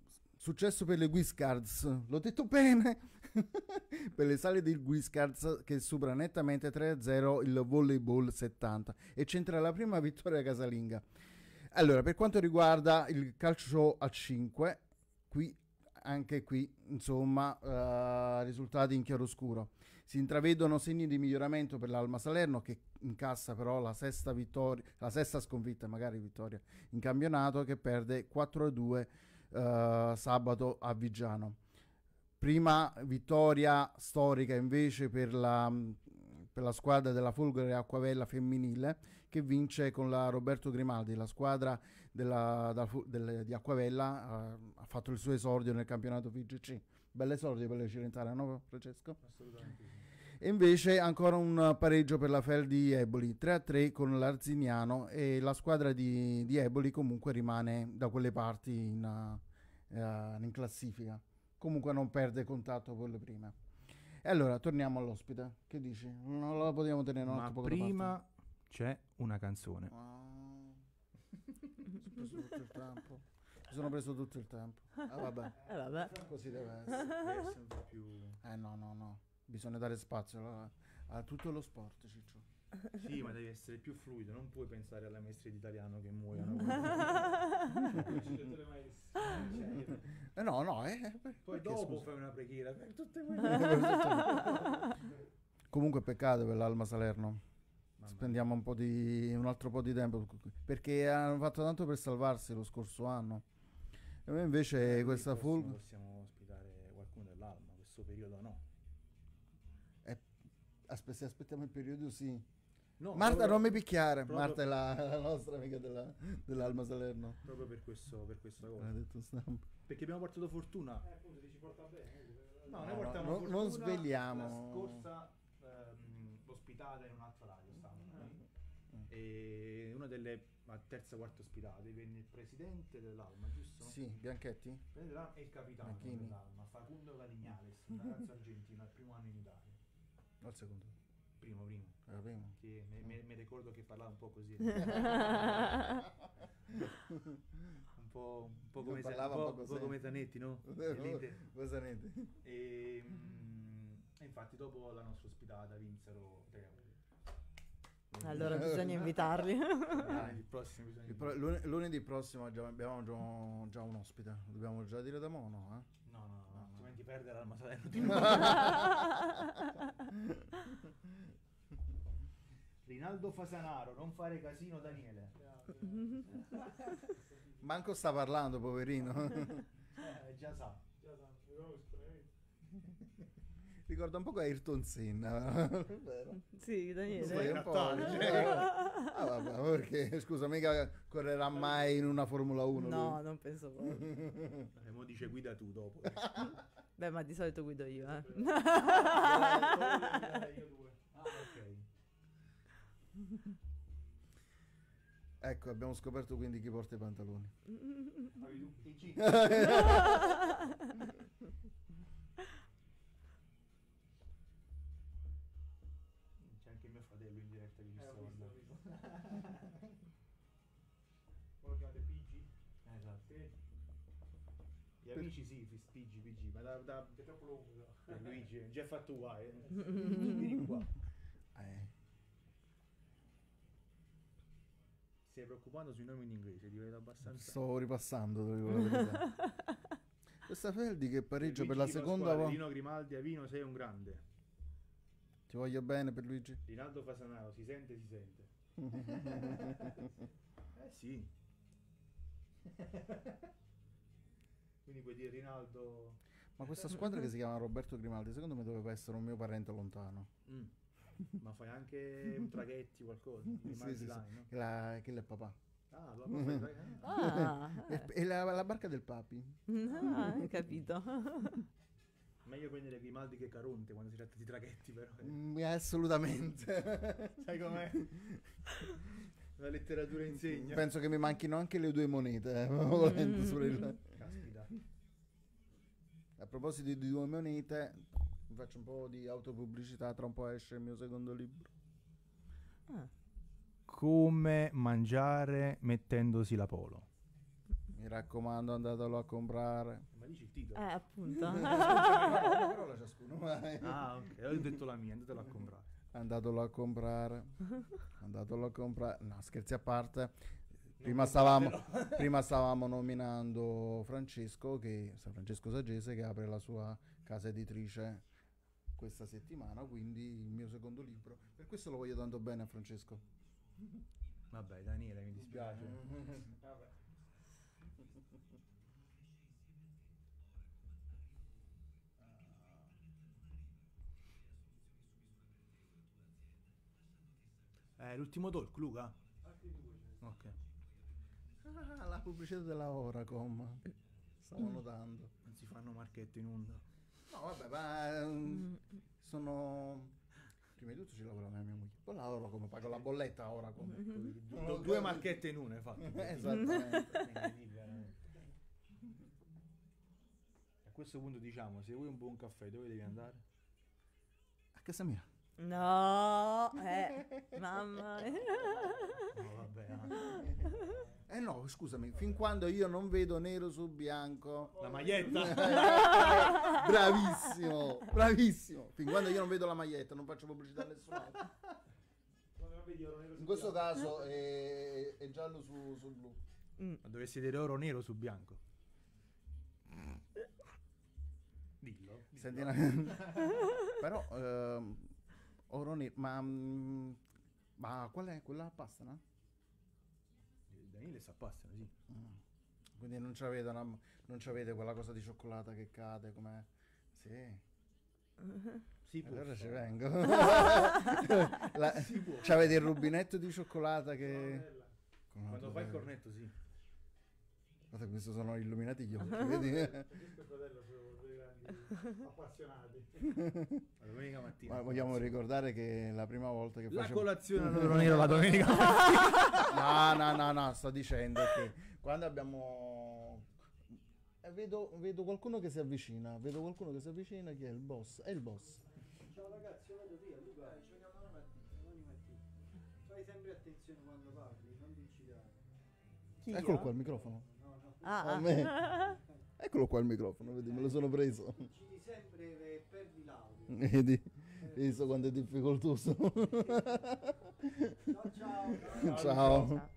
Successo per le Wizards, l'ho detto bene, per le sale di Wizards che supera nettamente tre a zero il volleyball settanta e c'entra la prima vittoria casalinga. Allora, per quanto riguarda il calcio a cinque, qui anche qui, insomma, uh, risultati in chiaroscuro. Si intravedono segni di miglioramento per l'Alma Salerno, che incassa però la sesta vittoria, la sesta sconfitta, magari vittoria in campionato, che perde quattro a due uh, sabato a Viggiano. Prima vittoria storica invece per la, per la squadra della Folgore Acquavella femminile, che vince con la Roberto Grimaldi. La squadra della, da, del, di Acquavella uh, ha fatto il suo esordio nel campionato V G C. Belle esordio per le Cilentane, no Francesco? Assolutamente sì. E invece ancora un pareggio per la Fel di Eboli, tre a tre con l'Arzignano, e la squadra di, di Eboli comunque rimane da quelle parti in, uh, uh, in classifica. Comunque non perde contatto con le prime. E allora torniamo all'ospite. Che dici? Non la possiamo tenere un Ma altro po' prima c'è una canzone. Mi sono preso tutto il tempo. Mi sono preso tutto il tempo. Ah, vabbè. Eh, vabbè. Così deve essere. Deve essere un po' più... Eh no, no, no. Bisogna dare spazio a, a tutto lo sport, Ciccio. Sì, ma devi essere più fluido, non puoi pensare alle maestre di italiano che muoiono. Eh no, no, eh. Poi perché, dopo scusa? fai una preghiera per tutte quelle. Comunque peccato per l'Alma Salerno. Mamma Spendiamo un po' di un altro po' di tempo perché hanno fatto tanto per salvarsi lo scorso anno. E noi invece mia. questa L'anno prossimo full possiamo ospitare qualcuno dell'Alma, questo periodo no. Aspe- se aspettiamo il periodo sì. No, Marta proprio- non mi picchiare. proprio- Marta è la, la nostra amica della, dell'Alma Salerno. Proprio per questo, per questa cosa. Ha detto stampa. Perché abbiamo portato fortuna. Eh, appunto, ti ci porta bene. No, No, noi portiamo no, fortuna. non sveliamo. La scorsa ehm, ospitata in un'altra radio stavamo noi. E una delle a terza quarta ospitate venne il presidente dell'Alma, giusto? Sì, Bianchetti? Il presidente dell'Alma e il capitano Macchini. dell'Alma, Facundo Calignales, un ragazzo argentino, al primo anno in Italia. No, il secondo. Primo, primo. Era primo. Che me- me- mi ricordo che parlava un po' così. un po', un po' come, Sa- Parlava un po', un po' un po' così. come Zanetti, no? Eh, Elite. Cosa niente? E, mm, e infatti dopo la nostra ospitata vinsero tre a uno. Allora bisogna invitarli. Ah, il prossimo bisogna Il pro- lun- lunedì prossimo già- abbiamo già, già un ospite. Dobbiamo già dire da mo', no? Eh? No, no, no, altrimenti perde l'Alma Salerno. Rinaldo Fasanaro, non fare casino Daniele. Manco sta parlando, poverino. Eh, già sa. Ricorda un po' Ayrton Senna. Vero? Sì, Sì, Daniele. un po'. Natale, Eh, ah, vabbè, perché scusa, mica correrà mai in una Formula uno. No, non penso proprio. E mo dice guida tu dopo. Beh, ma di solito guido io, eh. Ah, ok. Ecco, abbiamo scoperto quindi chi porta i pantaloni. I G. C'è anche mio fratello in diretta che mi sta guardando. Quello chiamate P G? Esatto. Gli amici sì, fis- P G, P G, ma da, da Che è troppo lungo. per Luigi, è già fatto uguale. eh. Vieni qua. Eh. Stai preoccupando sui nomi in inglese, ti vedo abbastanza. Sto ripassando, devo dire la verità. Questa Feldi che pareggia per la Luigi Di seconda Pasquale, volta. Lino Grimaldi, Avino, sei un grande. Ti voglio bene per Luigi. Rinaldo Fasanaro, si sente, si sente. Eh sì. Quindi puoi dire Rinaldo. Ma questa squadra che si chiama Roberto Grimaldi, secondo me doveva essere un mio parente lontano. Mm. Ma fai anche un traghetti qualcosa? Grimaldi Sì, sì, sì. Line, no? Che, la, che è il papà. Ah, lo fai traghetti. Ah, E, e la, la barca del papi. ah, hai capito. Meglio prendere Grimaldi che Caronte quando si tratta di traghetti, però. Mm, assolutamente. Sai com'è? La letteratura insegna. Penso che mi manchino anche le due monete. eh, volendo, sulle- Caspita. A proposito di due monete, vi faccio un po' di autopubblicità. Tra un po' esce il mio secondo libro. Ah, Come mangiare mettendosi la polo. Mi Mi raccomando, andatelo a comprare. Ma dici il titolo? Eh, appunto. Una parola ciascuno. vai. Ah, ok. Ho detto la mia, andatelo a comprare. Andatelo a comprare. Andatelo a comprare. No, scherzi a parte. Prima stavamo, prima stavamo nominando Francesco, che, San Francesco Saggese, che apre la sua casa editrice questa settimana, quindi il mio secondo libro. Per questo lo voglio tanto bene a Francesco. Vabbè, Daniele, mi dispiace. Vabbè. Eh, l'ultimo talk, Luca? Altri due ce ne Ok. Ah, la pubblicità della Oracom. Stavo notando. Non si fanno marchette in onda. No, vabbè, ma ehm, sono... Prima di tutto ci lavora la mia moglie. Poi la Oracom, pago la bolletta Oracom. Du- due marchette in una, infatti. Esattamente. Incredibile, veramente. A questo punto diciamo, se vuoi un buon caffè, dove devi andare? A casa mia. No, eh, mamma mia. No, vabbè. ah. Eh no, scusami, fin quando io non vedo nero su bianco. La maglietta? Bravissimo, bravissimo. Fin quando io non vedo la maglietta, non faccio pubblicità a nessun altro. Quando la vedi oro nero su In questo bianco. caso è, è giallo su, su blu. Ma dovresti dire oro nero su bianco. Dillo. Senti una- Però ehm, oro nero, ma, mm, ma qual è quella pasta, no? Daniele si appassiona, sì. Mm. Quindi non c'avete, una- non c'avete quella cosa di cioccolata che cade come... Sì, Sì, può. allora ci vengo. La- c'avete il rubinetto di cioccolata che... Come Quando no, fai il dove- cornetto, sì. Guarda, questi sono illuminati gli occhi, vedi? Francesco e fratello sono due grandi appassionati. La domenica mattina. Ma vogliamo ricordare che la prima volta che La facevo... colazione all'oro nero la domenica. No, no, no, no, sto dicendo che quando abbiamo... eh, vedo, vedo qualcuno che si avvicina, vedo qualcuno che si avvicina, chi è il boss? È il boss. Ciao ragazzi, io vedo te, Luca. Eh, ci vediamo domani mattina, ogni mattina. Fai sempre attenzione quando parli, non ti incidere. Chi Eccolo io? qua il microfono. No, no. Ah, A ah. me. Eccolo qua il microfono, vedi, me lo sono preso. Incidi sempre e perdi l'audio. Vedi? Visto quanto è difficoltoso. Ciao ciao. Ciao.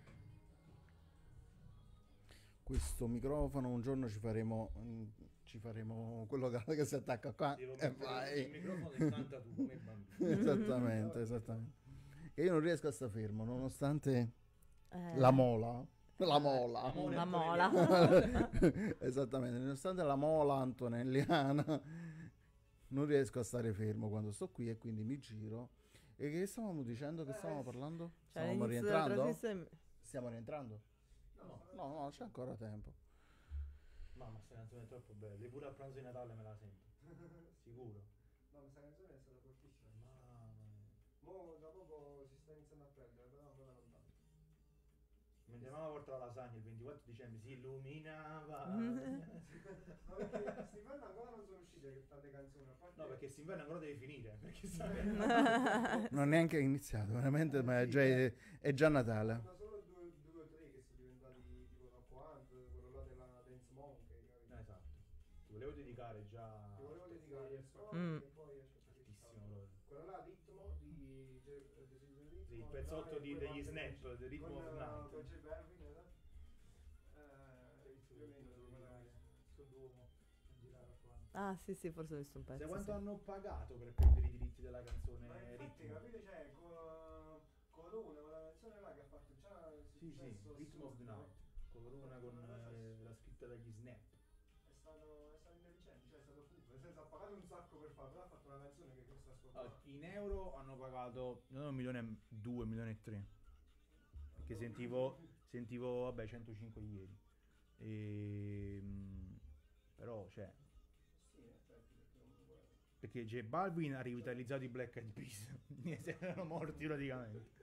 Questo microfono un giorno ci faremo, mm, ci faremo quello che, che si attacca qua Devo e mettere vai. il microfono e canta tu come bambino. Esattamente, esattamente. E io non riesco a stare fermo, nonostante Eh, la mola. La mola. Amore, La Antonella. mola. Esattamente, nonostante la mola antonelliana, non riesco a stare fermo quando sto qui e quindi mi giro. E che stavamo dicendo? Che stavamo parlando? Cioè, Stavamo all'inizio della rientrando? trasmissione- Stiamo rientrando? No, No, no, c'è ancora tempo. mamma, sta canzone è troppo bella. Pure a pranzo di Natale me la sento. Sicuro. No, questa canzone è stata fortissima. Mamma mia. Mo da poco si sta iniziando a prendere, però ancora non tanto. Mentre mamma porta la lasagna il ventiquattro dicembre si illuminava. No, perché quest'inverno ancora non sono uscite tante canzoni. A parte No, perché quest'inverno ancora deve finire. Perché sta... Non è neanche iniziato, veramente, ma è già, è già Natale. sono solo due, due o tre che sono diventati tipo Rocco Hunt, quello là della Dance Monkey, capito? Eh, esatto. Ti volevo dedicare già. Ti volevo dedicare il suono Mm. e poi esce Fortissimo proprio. quello là ritmo di Ge- eh, di- di- di- Sì, il ritmo, pezzotto dai, di- poi degli parte Snap, con- del ritmo con, of eh, night. con J Balvin, eh? Eh, più o meno devo guardare. Sul Duomo a girare qua. Ah, sì, sì, forse ho visto un pezzo. Sai quanto sì. hanno pagato per prendere i diritti della canzone Ma infatti, Ritmo? capite, cioè, con Corona, quella canzone là che ha fatto già Sì, sì, successo Rhythm of the assurdo, Night. Corona con eh, la scritta dagli Snap. è stato, è stato intelligente, cioè è stato furbo, nel senso ha pagato un sacco per farlo, però ha fatto una canzone che costa Ah, ascoltare. in euro hanno pagato non un milione e due, un milione e tre. Perché sentivo, sentivo vabbè, centocinque ieri. E, però, cioè, Sì, in effetti, perché comunque... perché J Balvin ha rivitalizzato i Black Eyed Peas. Erano morti praticamente.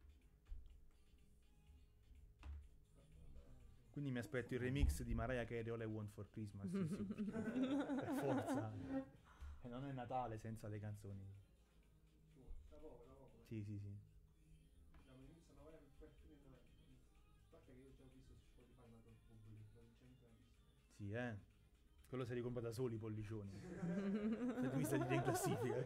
Quindi mi aspetto il remix di Mariah Carey All I Want for Christmas. Sì, sì, per forza. E non è Natale senza le canzoni. Su, da poco, da poco. Sì, sì, sì. Siamo inizio novembre, per fine novembre. A parte che io già ho visto su Spotify ma non pubblico. Sì, eh. Quello si ricompra da soli i pollicioni. Dal punto di vista di in classifica.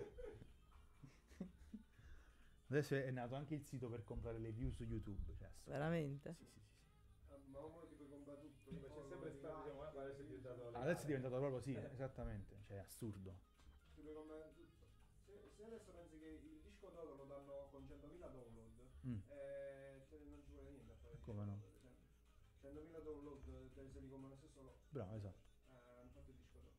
Adesso è nato anche il sito per comprare le view su YouTube. Cioè, assurdo. Veramente? Sì, sì, sì, sì. Ah, ma ora ti puoi comprare tutto. C'è sempre stato, diciamo, adesso è diventato... Ah, adesso è diventato proprio sì, esattamente. Cioè, è assurdo. Ti puoi comprare tutto. Se, se adesso pensi che il disco d'oro lo danno con centomila download, Mm. eh, te- non ci vuole niente a fare. il Come disco no? d'oro, cioè, centomila download te se li comprano stesso lo Bravo, esatto. eh, hanno fatto il disco d'oro.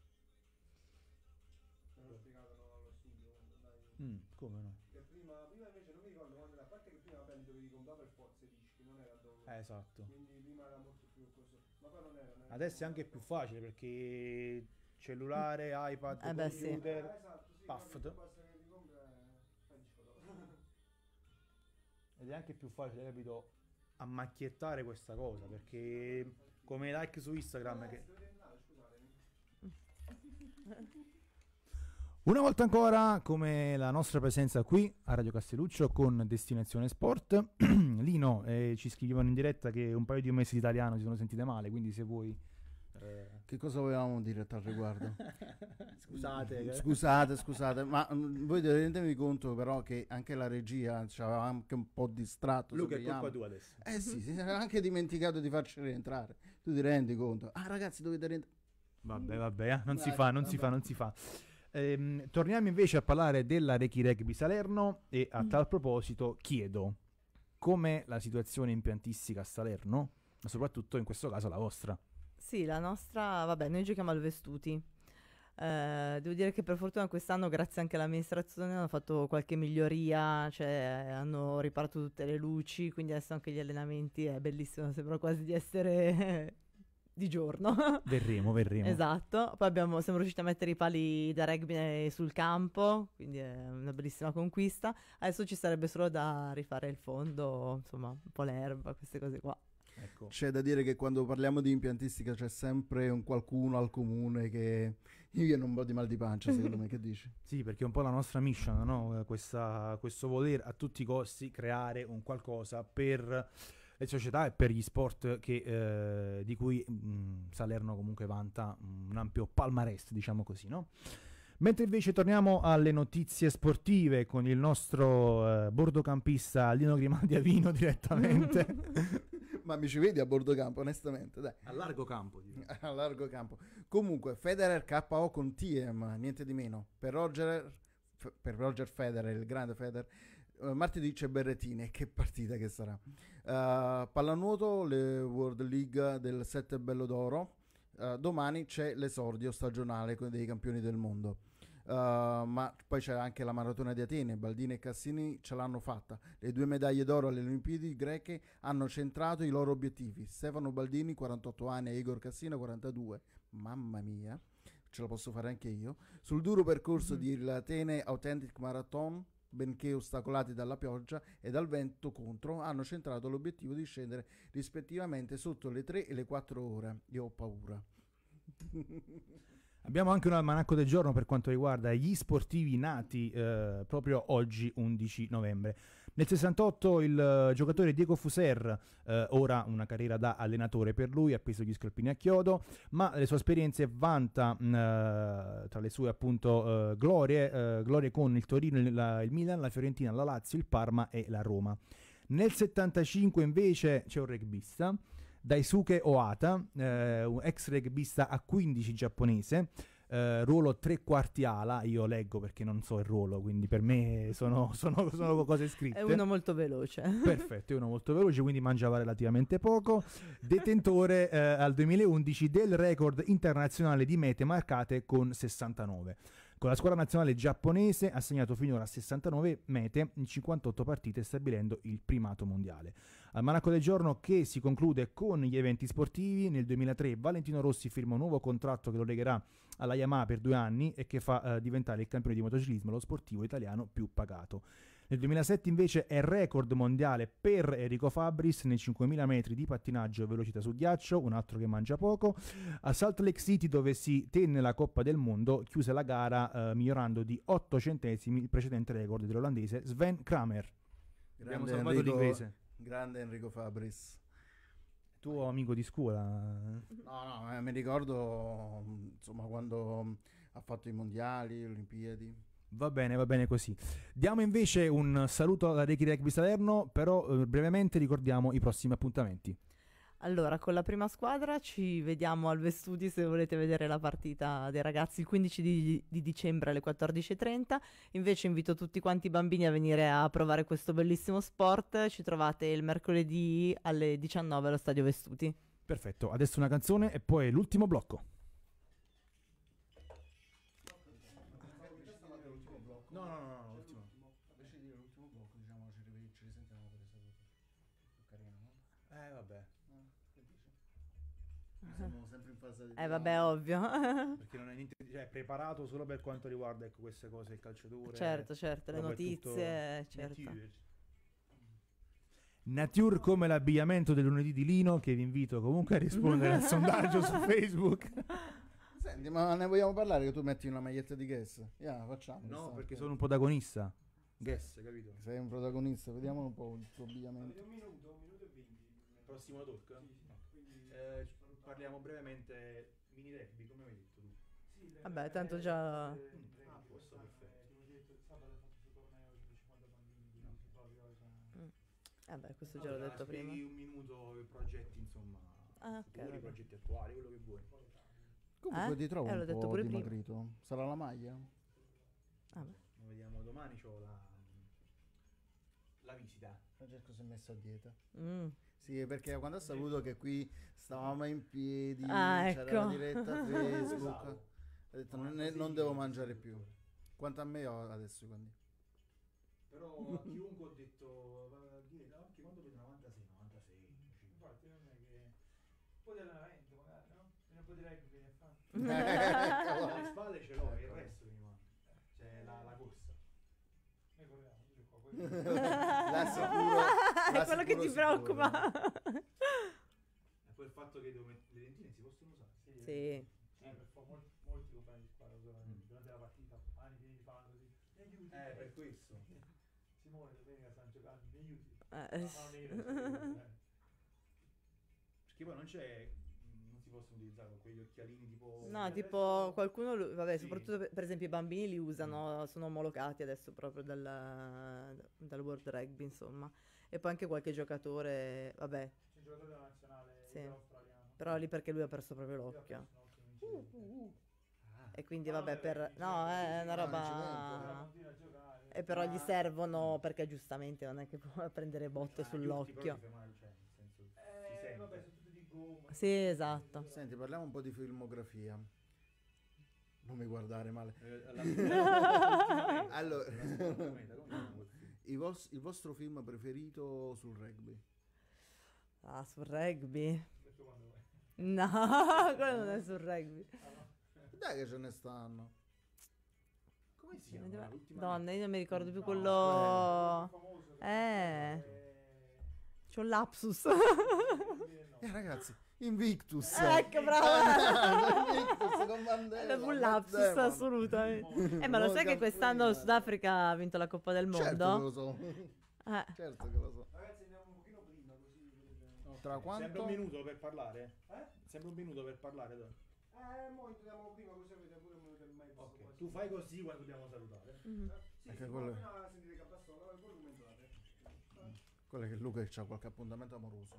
Me l'ho spiegato no, allo studio quando dai. Mm, come no? Che prima, prima invece non mi ricordo quando, a parte che prima vabbè, li dovevi comprare per forza i dischi, non era download. Eh, esatto. Quindi prima era molto più questo. Ma poi non era. non era Adesso è anche più facile perché cellulare, iPad, Eh beh, sì. computer. Eh, esatto, sì, Puffed. capito, basta che ti compri e fai il disco d'oro. Ed è anche più facile, capito, ammacchiettare questa cosa perché come like su Instagram che... Una volta ancora, come la nostra presenza qui a Radio Castelluccio con Destinazione Sport. Lino, eh, ci scrivevano in diretta che un paio di mesi di italiano si sono sentite male, quindi se vuoi... eh, Che cosa volevamo dire al riguardo? Scusate. eh. Scusate, scusate, ma mm, voi dovete rendervi conto però che anche la regia ci aveva anche un po' distratto. Luca, è colpa sappiamo. tua adesso. Eh sì, si era anche dimenticato di farci rientrare. Tu ti rendi conto? Ah ragazzi, dovete rientrare. Vabbè, vabbè, eh, non si Dai, fa, non si vabbè. fa, non si fa. Ehm, torniamo invece a parlare della Rechi Rugby Salerno e a tal proposito chiedo com'è la situazione impiantistica a Salerno, ma soprattutto in questo caso la vostra. Sì, la nostra, vabbè, noi giochiamo al Vestuti. Eh, devo dire che per fortuna quest'anno, grazie anche all'amministrazione, hanno fatto qualche miglioria, cioè hanno riparato tutte le luci, quindi adesso anche gli allenamenti è bellissimo, sembra quasi di essere di giorno. Verremo, verremo. Esatto, poi abbiamo, siamo riusciti a mettere i pali da rugby sul campo, quindi è una bellissima conquista. Adesso ci sarebbe solo da rifare il fondo, insomma, un po' l'erba, queste cose qua. Ecco. C'è da dire che quando parliamo di impiantistica c'è sempre un qualcuno al comune che gli viene un po' di mal di pancia, secondo me, che dici? Sì, perché è un po' la nostra mission, no? Eh, Questa, questo voler a tutti i costi creare un qualcosa per le società e per gli sport che, eh, di cui mh, Salerno comunque vanta un ampio palmarès, diciamo così, no? Mentre invece torniamo alle notizie sportive con il nostro eh, bordocampista Lino Grimaldi Avino direttamente. Ma mi ci vedi a bordo campo, onestamente, dai. A largo campo. direi. A largo campo. Comunque, Federer K O con T M, niente di meno. Per Roger, f- per Roger Federer, il grande Federer, eh, martedì c'è Berrettini. Che partita che sarà. Uh, pallanuoto, le World League del sette Bello d'Oro. Uh, domani c'è l'esordio stagionale con dei campioni del mondo. Uh, ma poi c'è anche la maratona di Atene. Baldini e Cassini ce l'hanno fatta. Le due medaglie d'oro alle Olimpiadi greche hanno centrato i loro obiettivi. Stefano Baldini quarantotto anni e Igor Cassino quarantadue. Mamma mia, ce la posso fare anche io. Sul duro percorso Mm-hmm. di Atene Authentic Marathon, benché ostacolati dalla pioggia e dal vento contro, hanno centrato l'obiettivo di scendere rispettivamente sotto le tre e le quattro ore. Io ho paura. Abbiamo anche un almanacco del giorno per quanto riguarda gli sportivi nati eh, proprio oggi undici novembre. Nel sessantotto il eh, giocatore Diego Fuser, eh, ora una carriera da allenatore per lui, ha preso gli scalpini a chiodo, ma le sue esperienze vanta mh, eh, tra le sue appunto eh, glorie, eh, glorie con il Torino, il, la- il Milan, la Fiorentina, la Lazio, il Parma e la Roma. Nel settantacinque invece c'è un rugbista, Daisuke Ohata, eh, un ex rugbista a quindici giapponese, eh, ruolo tre quarti ala, io leggo perché non so il ruolo, quindi per me sono, sono, sono cose scritte. È uno molto veloce. Perfetto, è uno molto veloce, quindi mangiava relativamente poco. Detentore eh, al duemilaundici del record internazionale di mete marcate con sessantanove. Con la squadra nazionale giapponese ha segnato finora sessantanove mete in cinquantotto partite, stabilendo il primato mondiale. Almanacco del giorno che si conclude con gli eventi sportivi. Nel duemilatré Valentino Rossi firma un nuovo contratto che lo legherà alla Yamaha per due anni e che fa eh, diventare il campione di motociclismo, lo sportivo italiano più pagato. Nel duemilasette invece è record mondiale per Enrico Fabris nei cinquemila metri di pattinaggio e velocità su ghiaccio, un altro che mangia poco. A Salt Lake City, dove si tenne la Coppa del Mondo, chiuse la gara eh, migliorando di otto centesimi il precedente record dell'olandese Sven Kramer. Abbiamo Grande salvato Enrico, l'inglese. grande Enrico Fabris. tuo amico di scuola. No, no, eh, mi ricordo mh, insomma quando mh, ha fatto i mondiali, le Olimpiadi. Va bene, va bene così. Diamo invece un saluto alla Rechi Rugby Salerno, però eh, brevemente ricordiamo i prossimi appuntamenti. Allora, con la prima squadra ci vediamo al Vestudi se volete vedere la partita dei ragazzi il quindici di, di dicembre alle quattordici e trenta. Invece invito tutti quanti i bambini a venire a provare questo bellissimo sport. Ci trovate il mercoledì alle diciannove allo Stadio Vestuti. Perfetto, adesso una canzone e poi l'ultimo blocco. No, no, no, no, l'ultimo. Invece di dire l'ultimo blocco, diciamo ci, rive- ci risentiamo per i saluti. Più carino, no? Eh, vabbè. No? Che dici? Siamo sempre in fase di Eh vabbè, ovvio. Perché non è niente, cioè, preparato solo per quanto riguarda ecco, queste cose, il calciatore. certo, certo, le proprio è tutto notizie, certo. nature. Nature come l'abbigliamento del lunedì di Lino, che vi invito comunque a rispondere al sondaggio su Facebook. Senti, ma ne vogliamo parlare che tu metti una maglietta di Guess? Yeah, facciamo. No, questa- perché Sono un protagonista. Guess, capito? Sei un protagonista, vediamo un po' il tuo abbigliamento. Un minuto, un minuto e venti. Prossimo talk? Sì, sì. No. Quindi- Eh, parliamo brevemente mini rugby, come hai detto tu? Sì, le- Vabbè, le- tanto le- già- le- Mm, le- ah, le- posto le- perfetto. eh, come ho detto, il sabato ha fatto il suo torneo di cinquanta bambini, quindi si proprio, cioè, Vabbè, questo già l'ho Allora, detto prima. spieghi un minuto i progetti, insomma, Ah, ok, futuri, vabbè. progetti attuali, quello che vuoi. Comunque Eh? ti trovo Eh, l'ho un detto po' pure prima. dimagrito. Sarà la maglia? Vabbè. Lo vediamo domani, c'ho la, la visita. Francesco si è messo a dieta. Mm. Sì, perché quando ha saputo che qui stavamo in piedi, Ah, c'era la ecco. diretta Facebook, ha detto non, ne- non devo mangiare più. Quanto a me ho adesso, quindi. Però a chiunque ho detto, va a dire, no, anche quando vedo novantasei, novantasei. infatti non è che un po' di allenamento magari, no? E un po' di rugby ne fa. Alle spalle ce l'ho, il resto mi manca. C'è la, la corsa. Noi corriamo, io qua, poi- La sicuro, È la quello che sicuro, ti sicuro. preoccupa. E poi il fatto che devo mettere le lentine si possono usare. Sì, Sì. eh, per fa- molti, molti compagni di squadra usano Mm. durante la partita, mani piedi fanno così. Mi aiuti? Eh, per questo. Simone, domenica stanno giocando, mi aiuti? Eh, La mano nera, sì, eh. Perché poi non c'è, non si possono utilizzare quegli occhialini tipo... No, tipo qualcuno, lo- vabbè, Sì. soprattutto per, per esempio i bambini li usano, sono omologati adesso proprio dal, dal World Rugby, insomma. E poi anche qualche giocatore, vabbè, C'è un giocatore della nazionale Sì. australiano. però lì perché lui ha perso proprio Lui ha l'occhio. perso un occhio in incidente. Ah. E quindi No, vabbè, no, per... eh, No, è una no, roba... Però continua a giocare. E però gli Ah, servono perché giustamente non è che può prendere botte Ah, sull'occhio. però ti fai male, cioè, nel senso, si Eh, sente. vabbè, sono tutti di gomma. Sì, esatto. Senti, parliamo un po' di filmografia. Non mi guardare male. Eh, alla- Allora, La scorsa meta, come si chiama quel film? i vos- il vostro film preferito sul rugby? Ah, sul rugby? Questo quando vuoi. No, quello non è sul rugby. Dai che ce ne stanno. Come si Ce ne chiama deve- l'ultima? Donna, io non mi ricordo più No, quello... famoso, Eh. C'ho un lapsus. Eh ragazzi, Invictus. Ecco, brava. Invictus con Mandela. È un Matt lapsus Damon. assolutamente. Eh, ma lo sai che Morgan quest'anno il Freeman. Sudafrica ha vinto la Coppa del Certo che Mondo? lo so. Eh. Certo che lo so. Ragazzi, andiamo un pochino prima così vedete. Tra Sembra quanto? un minuto per parlare? Eh? Sembra un minuto per parlare, dai. Eh, mo entriamo prima così avete pure un minuto e mezzo. Ok, quasi. tu fai così quando dobbiamo salutare. Mhm. Eh, Sì, Ecco sì, quello- ma appena sentite Cappastola, poi commentate. Quello è che Luca ha qualche appuntamento amoroso.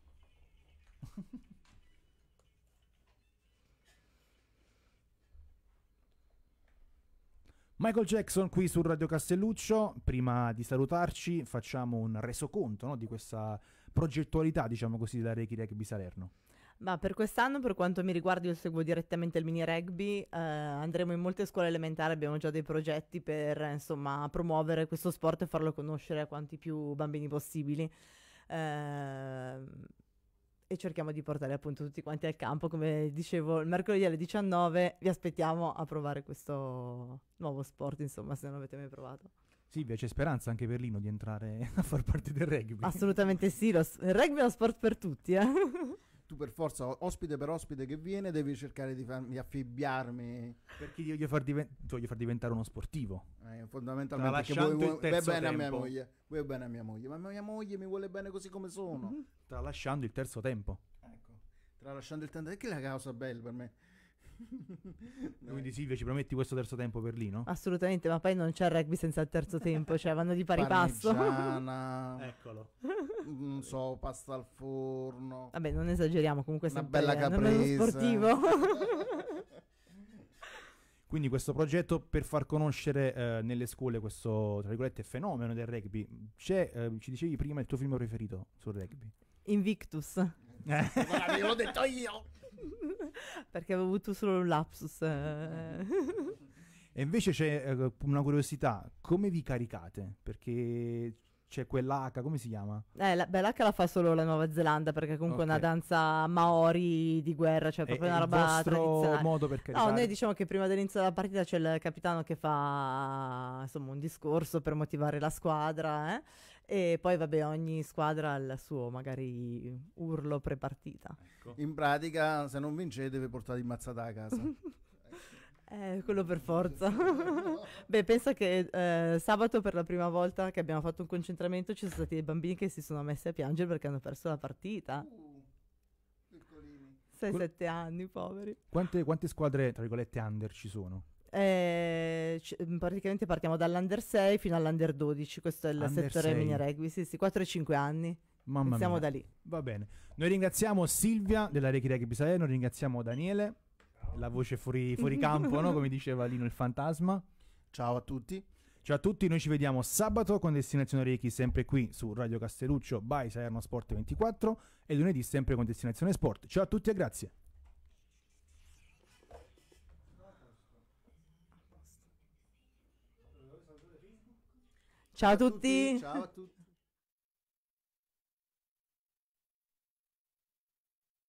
Michael Jackson qui su Radio Castelluccio. Prima di salutarci facciamo un resoconto, no, di questa progettualità, diciamo così, della Rechi Rugby Salerno. Ma per quest'anno, per quanto mi riguarda, io seguo direttamente il mini rugby. Eh, andremo in molte scuole elementari, abbiamo già dei progetti per eh, insomma promuovere questo sport e farlo conoscere a quanti più bambini possibili. Ehm, e cerchiamo di portare appunto tutti quanti al campo. Come dicevo, il mercoledì alle diciannove vi aspettiamo a provare questo nuovo sport, insomma, se non l'avete mai provato. Silvia, c'è speranza anche per Lino di entrare a far parte del rugby? Assolutamente sì, lo s- il rugby è uno sport per tutti, eh. Tu per forza, o- ospite per ospite che viene, devi cercare di farmi affibbiarmi. Perché ti voglio far, diven- ti voglio far diventare uno sportivo. Eh, fondamentalmente che Tralasciando vuoi, il vuoi, vuoi terzo bene a mia tempo. moglie. Vuoi bene a mia moglie. Ma mia moglie mi vuole bene così come sono. Tralasciando il terzo tempo. Tralasciando il tanto, che è la causa bella per me. Quindi Silvia, ci prometti questo terzo tempo per lì, no? Assolutamente, ma poi non c'è rugby senza il terzo tempo, cioè vanno di pari passo. Parmigiana, Eccolo. non so, pasta al forno. Vabbè, non esageriamo, comunque Una sempre bella non è uno caprese. sportivo. Quindi questo progetto per far conoscere eh, nelle scuole questo, tra virgolette, fenomeno del rugby. C'è, eh, ci dicevi prima, il tuo film preferito sul rugby? Invictus. Guarda, l'ho detto io. Perché avevo avuto solo un lapsus. eh. E invece c'è eh, una curiosità, come vi caricate? Perché c'è quell'H, come si chiama? Eh, la, beh, l'H la fa solo la Nuova Zelanda, perché comunque è Ok. una danza maori di guerra, cioè È- proprio è una il roba vostro tradizionale. modo per No, caricare? noi diciamo che prima dell'inizio della partita c'è il capitano che fa insomma un discorso per motivare la squadra, eh? E poi vabbè ogni squadra ha il suo magari urlo pre-partita. In pratica, se non vincete, vi portate immazzata a casa. Eh, quello per forza. Beh, pensa che eh, sabato per la prima volta che abbiamo fatto un concentramento ci sono stati dei bambini che si sono messi a piangere perché hanno perso la partita. Uh, piccolini. sei Quello- sette anni, poveri. Quante, quante squadre, tra virgolette, under ci sono? Eh, c- mm, praticamente partiamo dall'Under sei fino all'Under dodici, questo è il Under settore sei. mini rugby, sì, sì, quattro e cinque anni. Mamma Iniziamo mia. da lì. Va bene. Noi ringraziamo Silvia della Rechi Rugby Salerno, ringraziamo Daniele, la voce fuori, fuori campo, no? Come diceva Lino il fantasma. Ciao a tutti. Ciao a tutti, noi ci vediamo sabato con Destinazione Reiki sempre qui su Radio Castelluccio by Salerno Sport ventiquattro e lunedì sempre con Destinazione Sport. Ciao a tutti e grazie. Ciao a tutti. Ciao a tutti.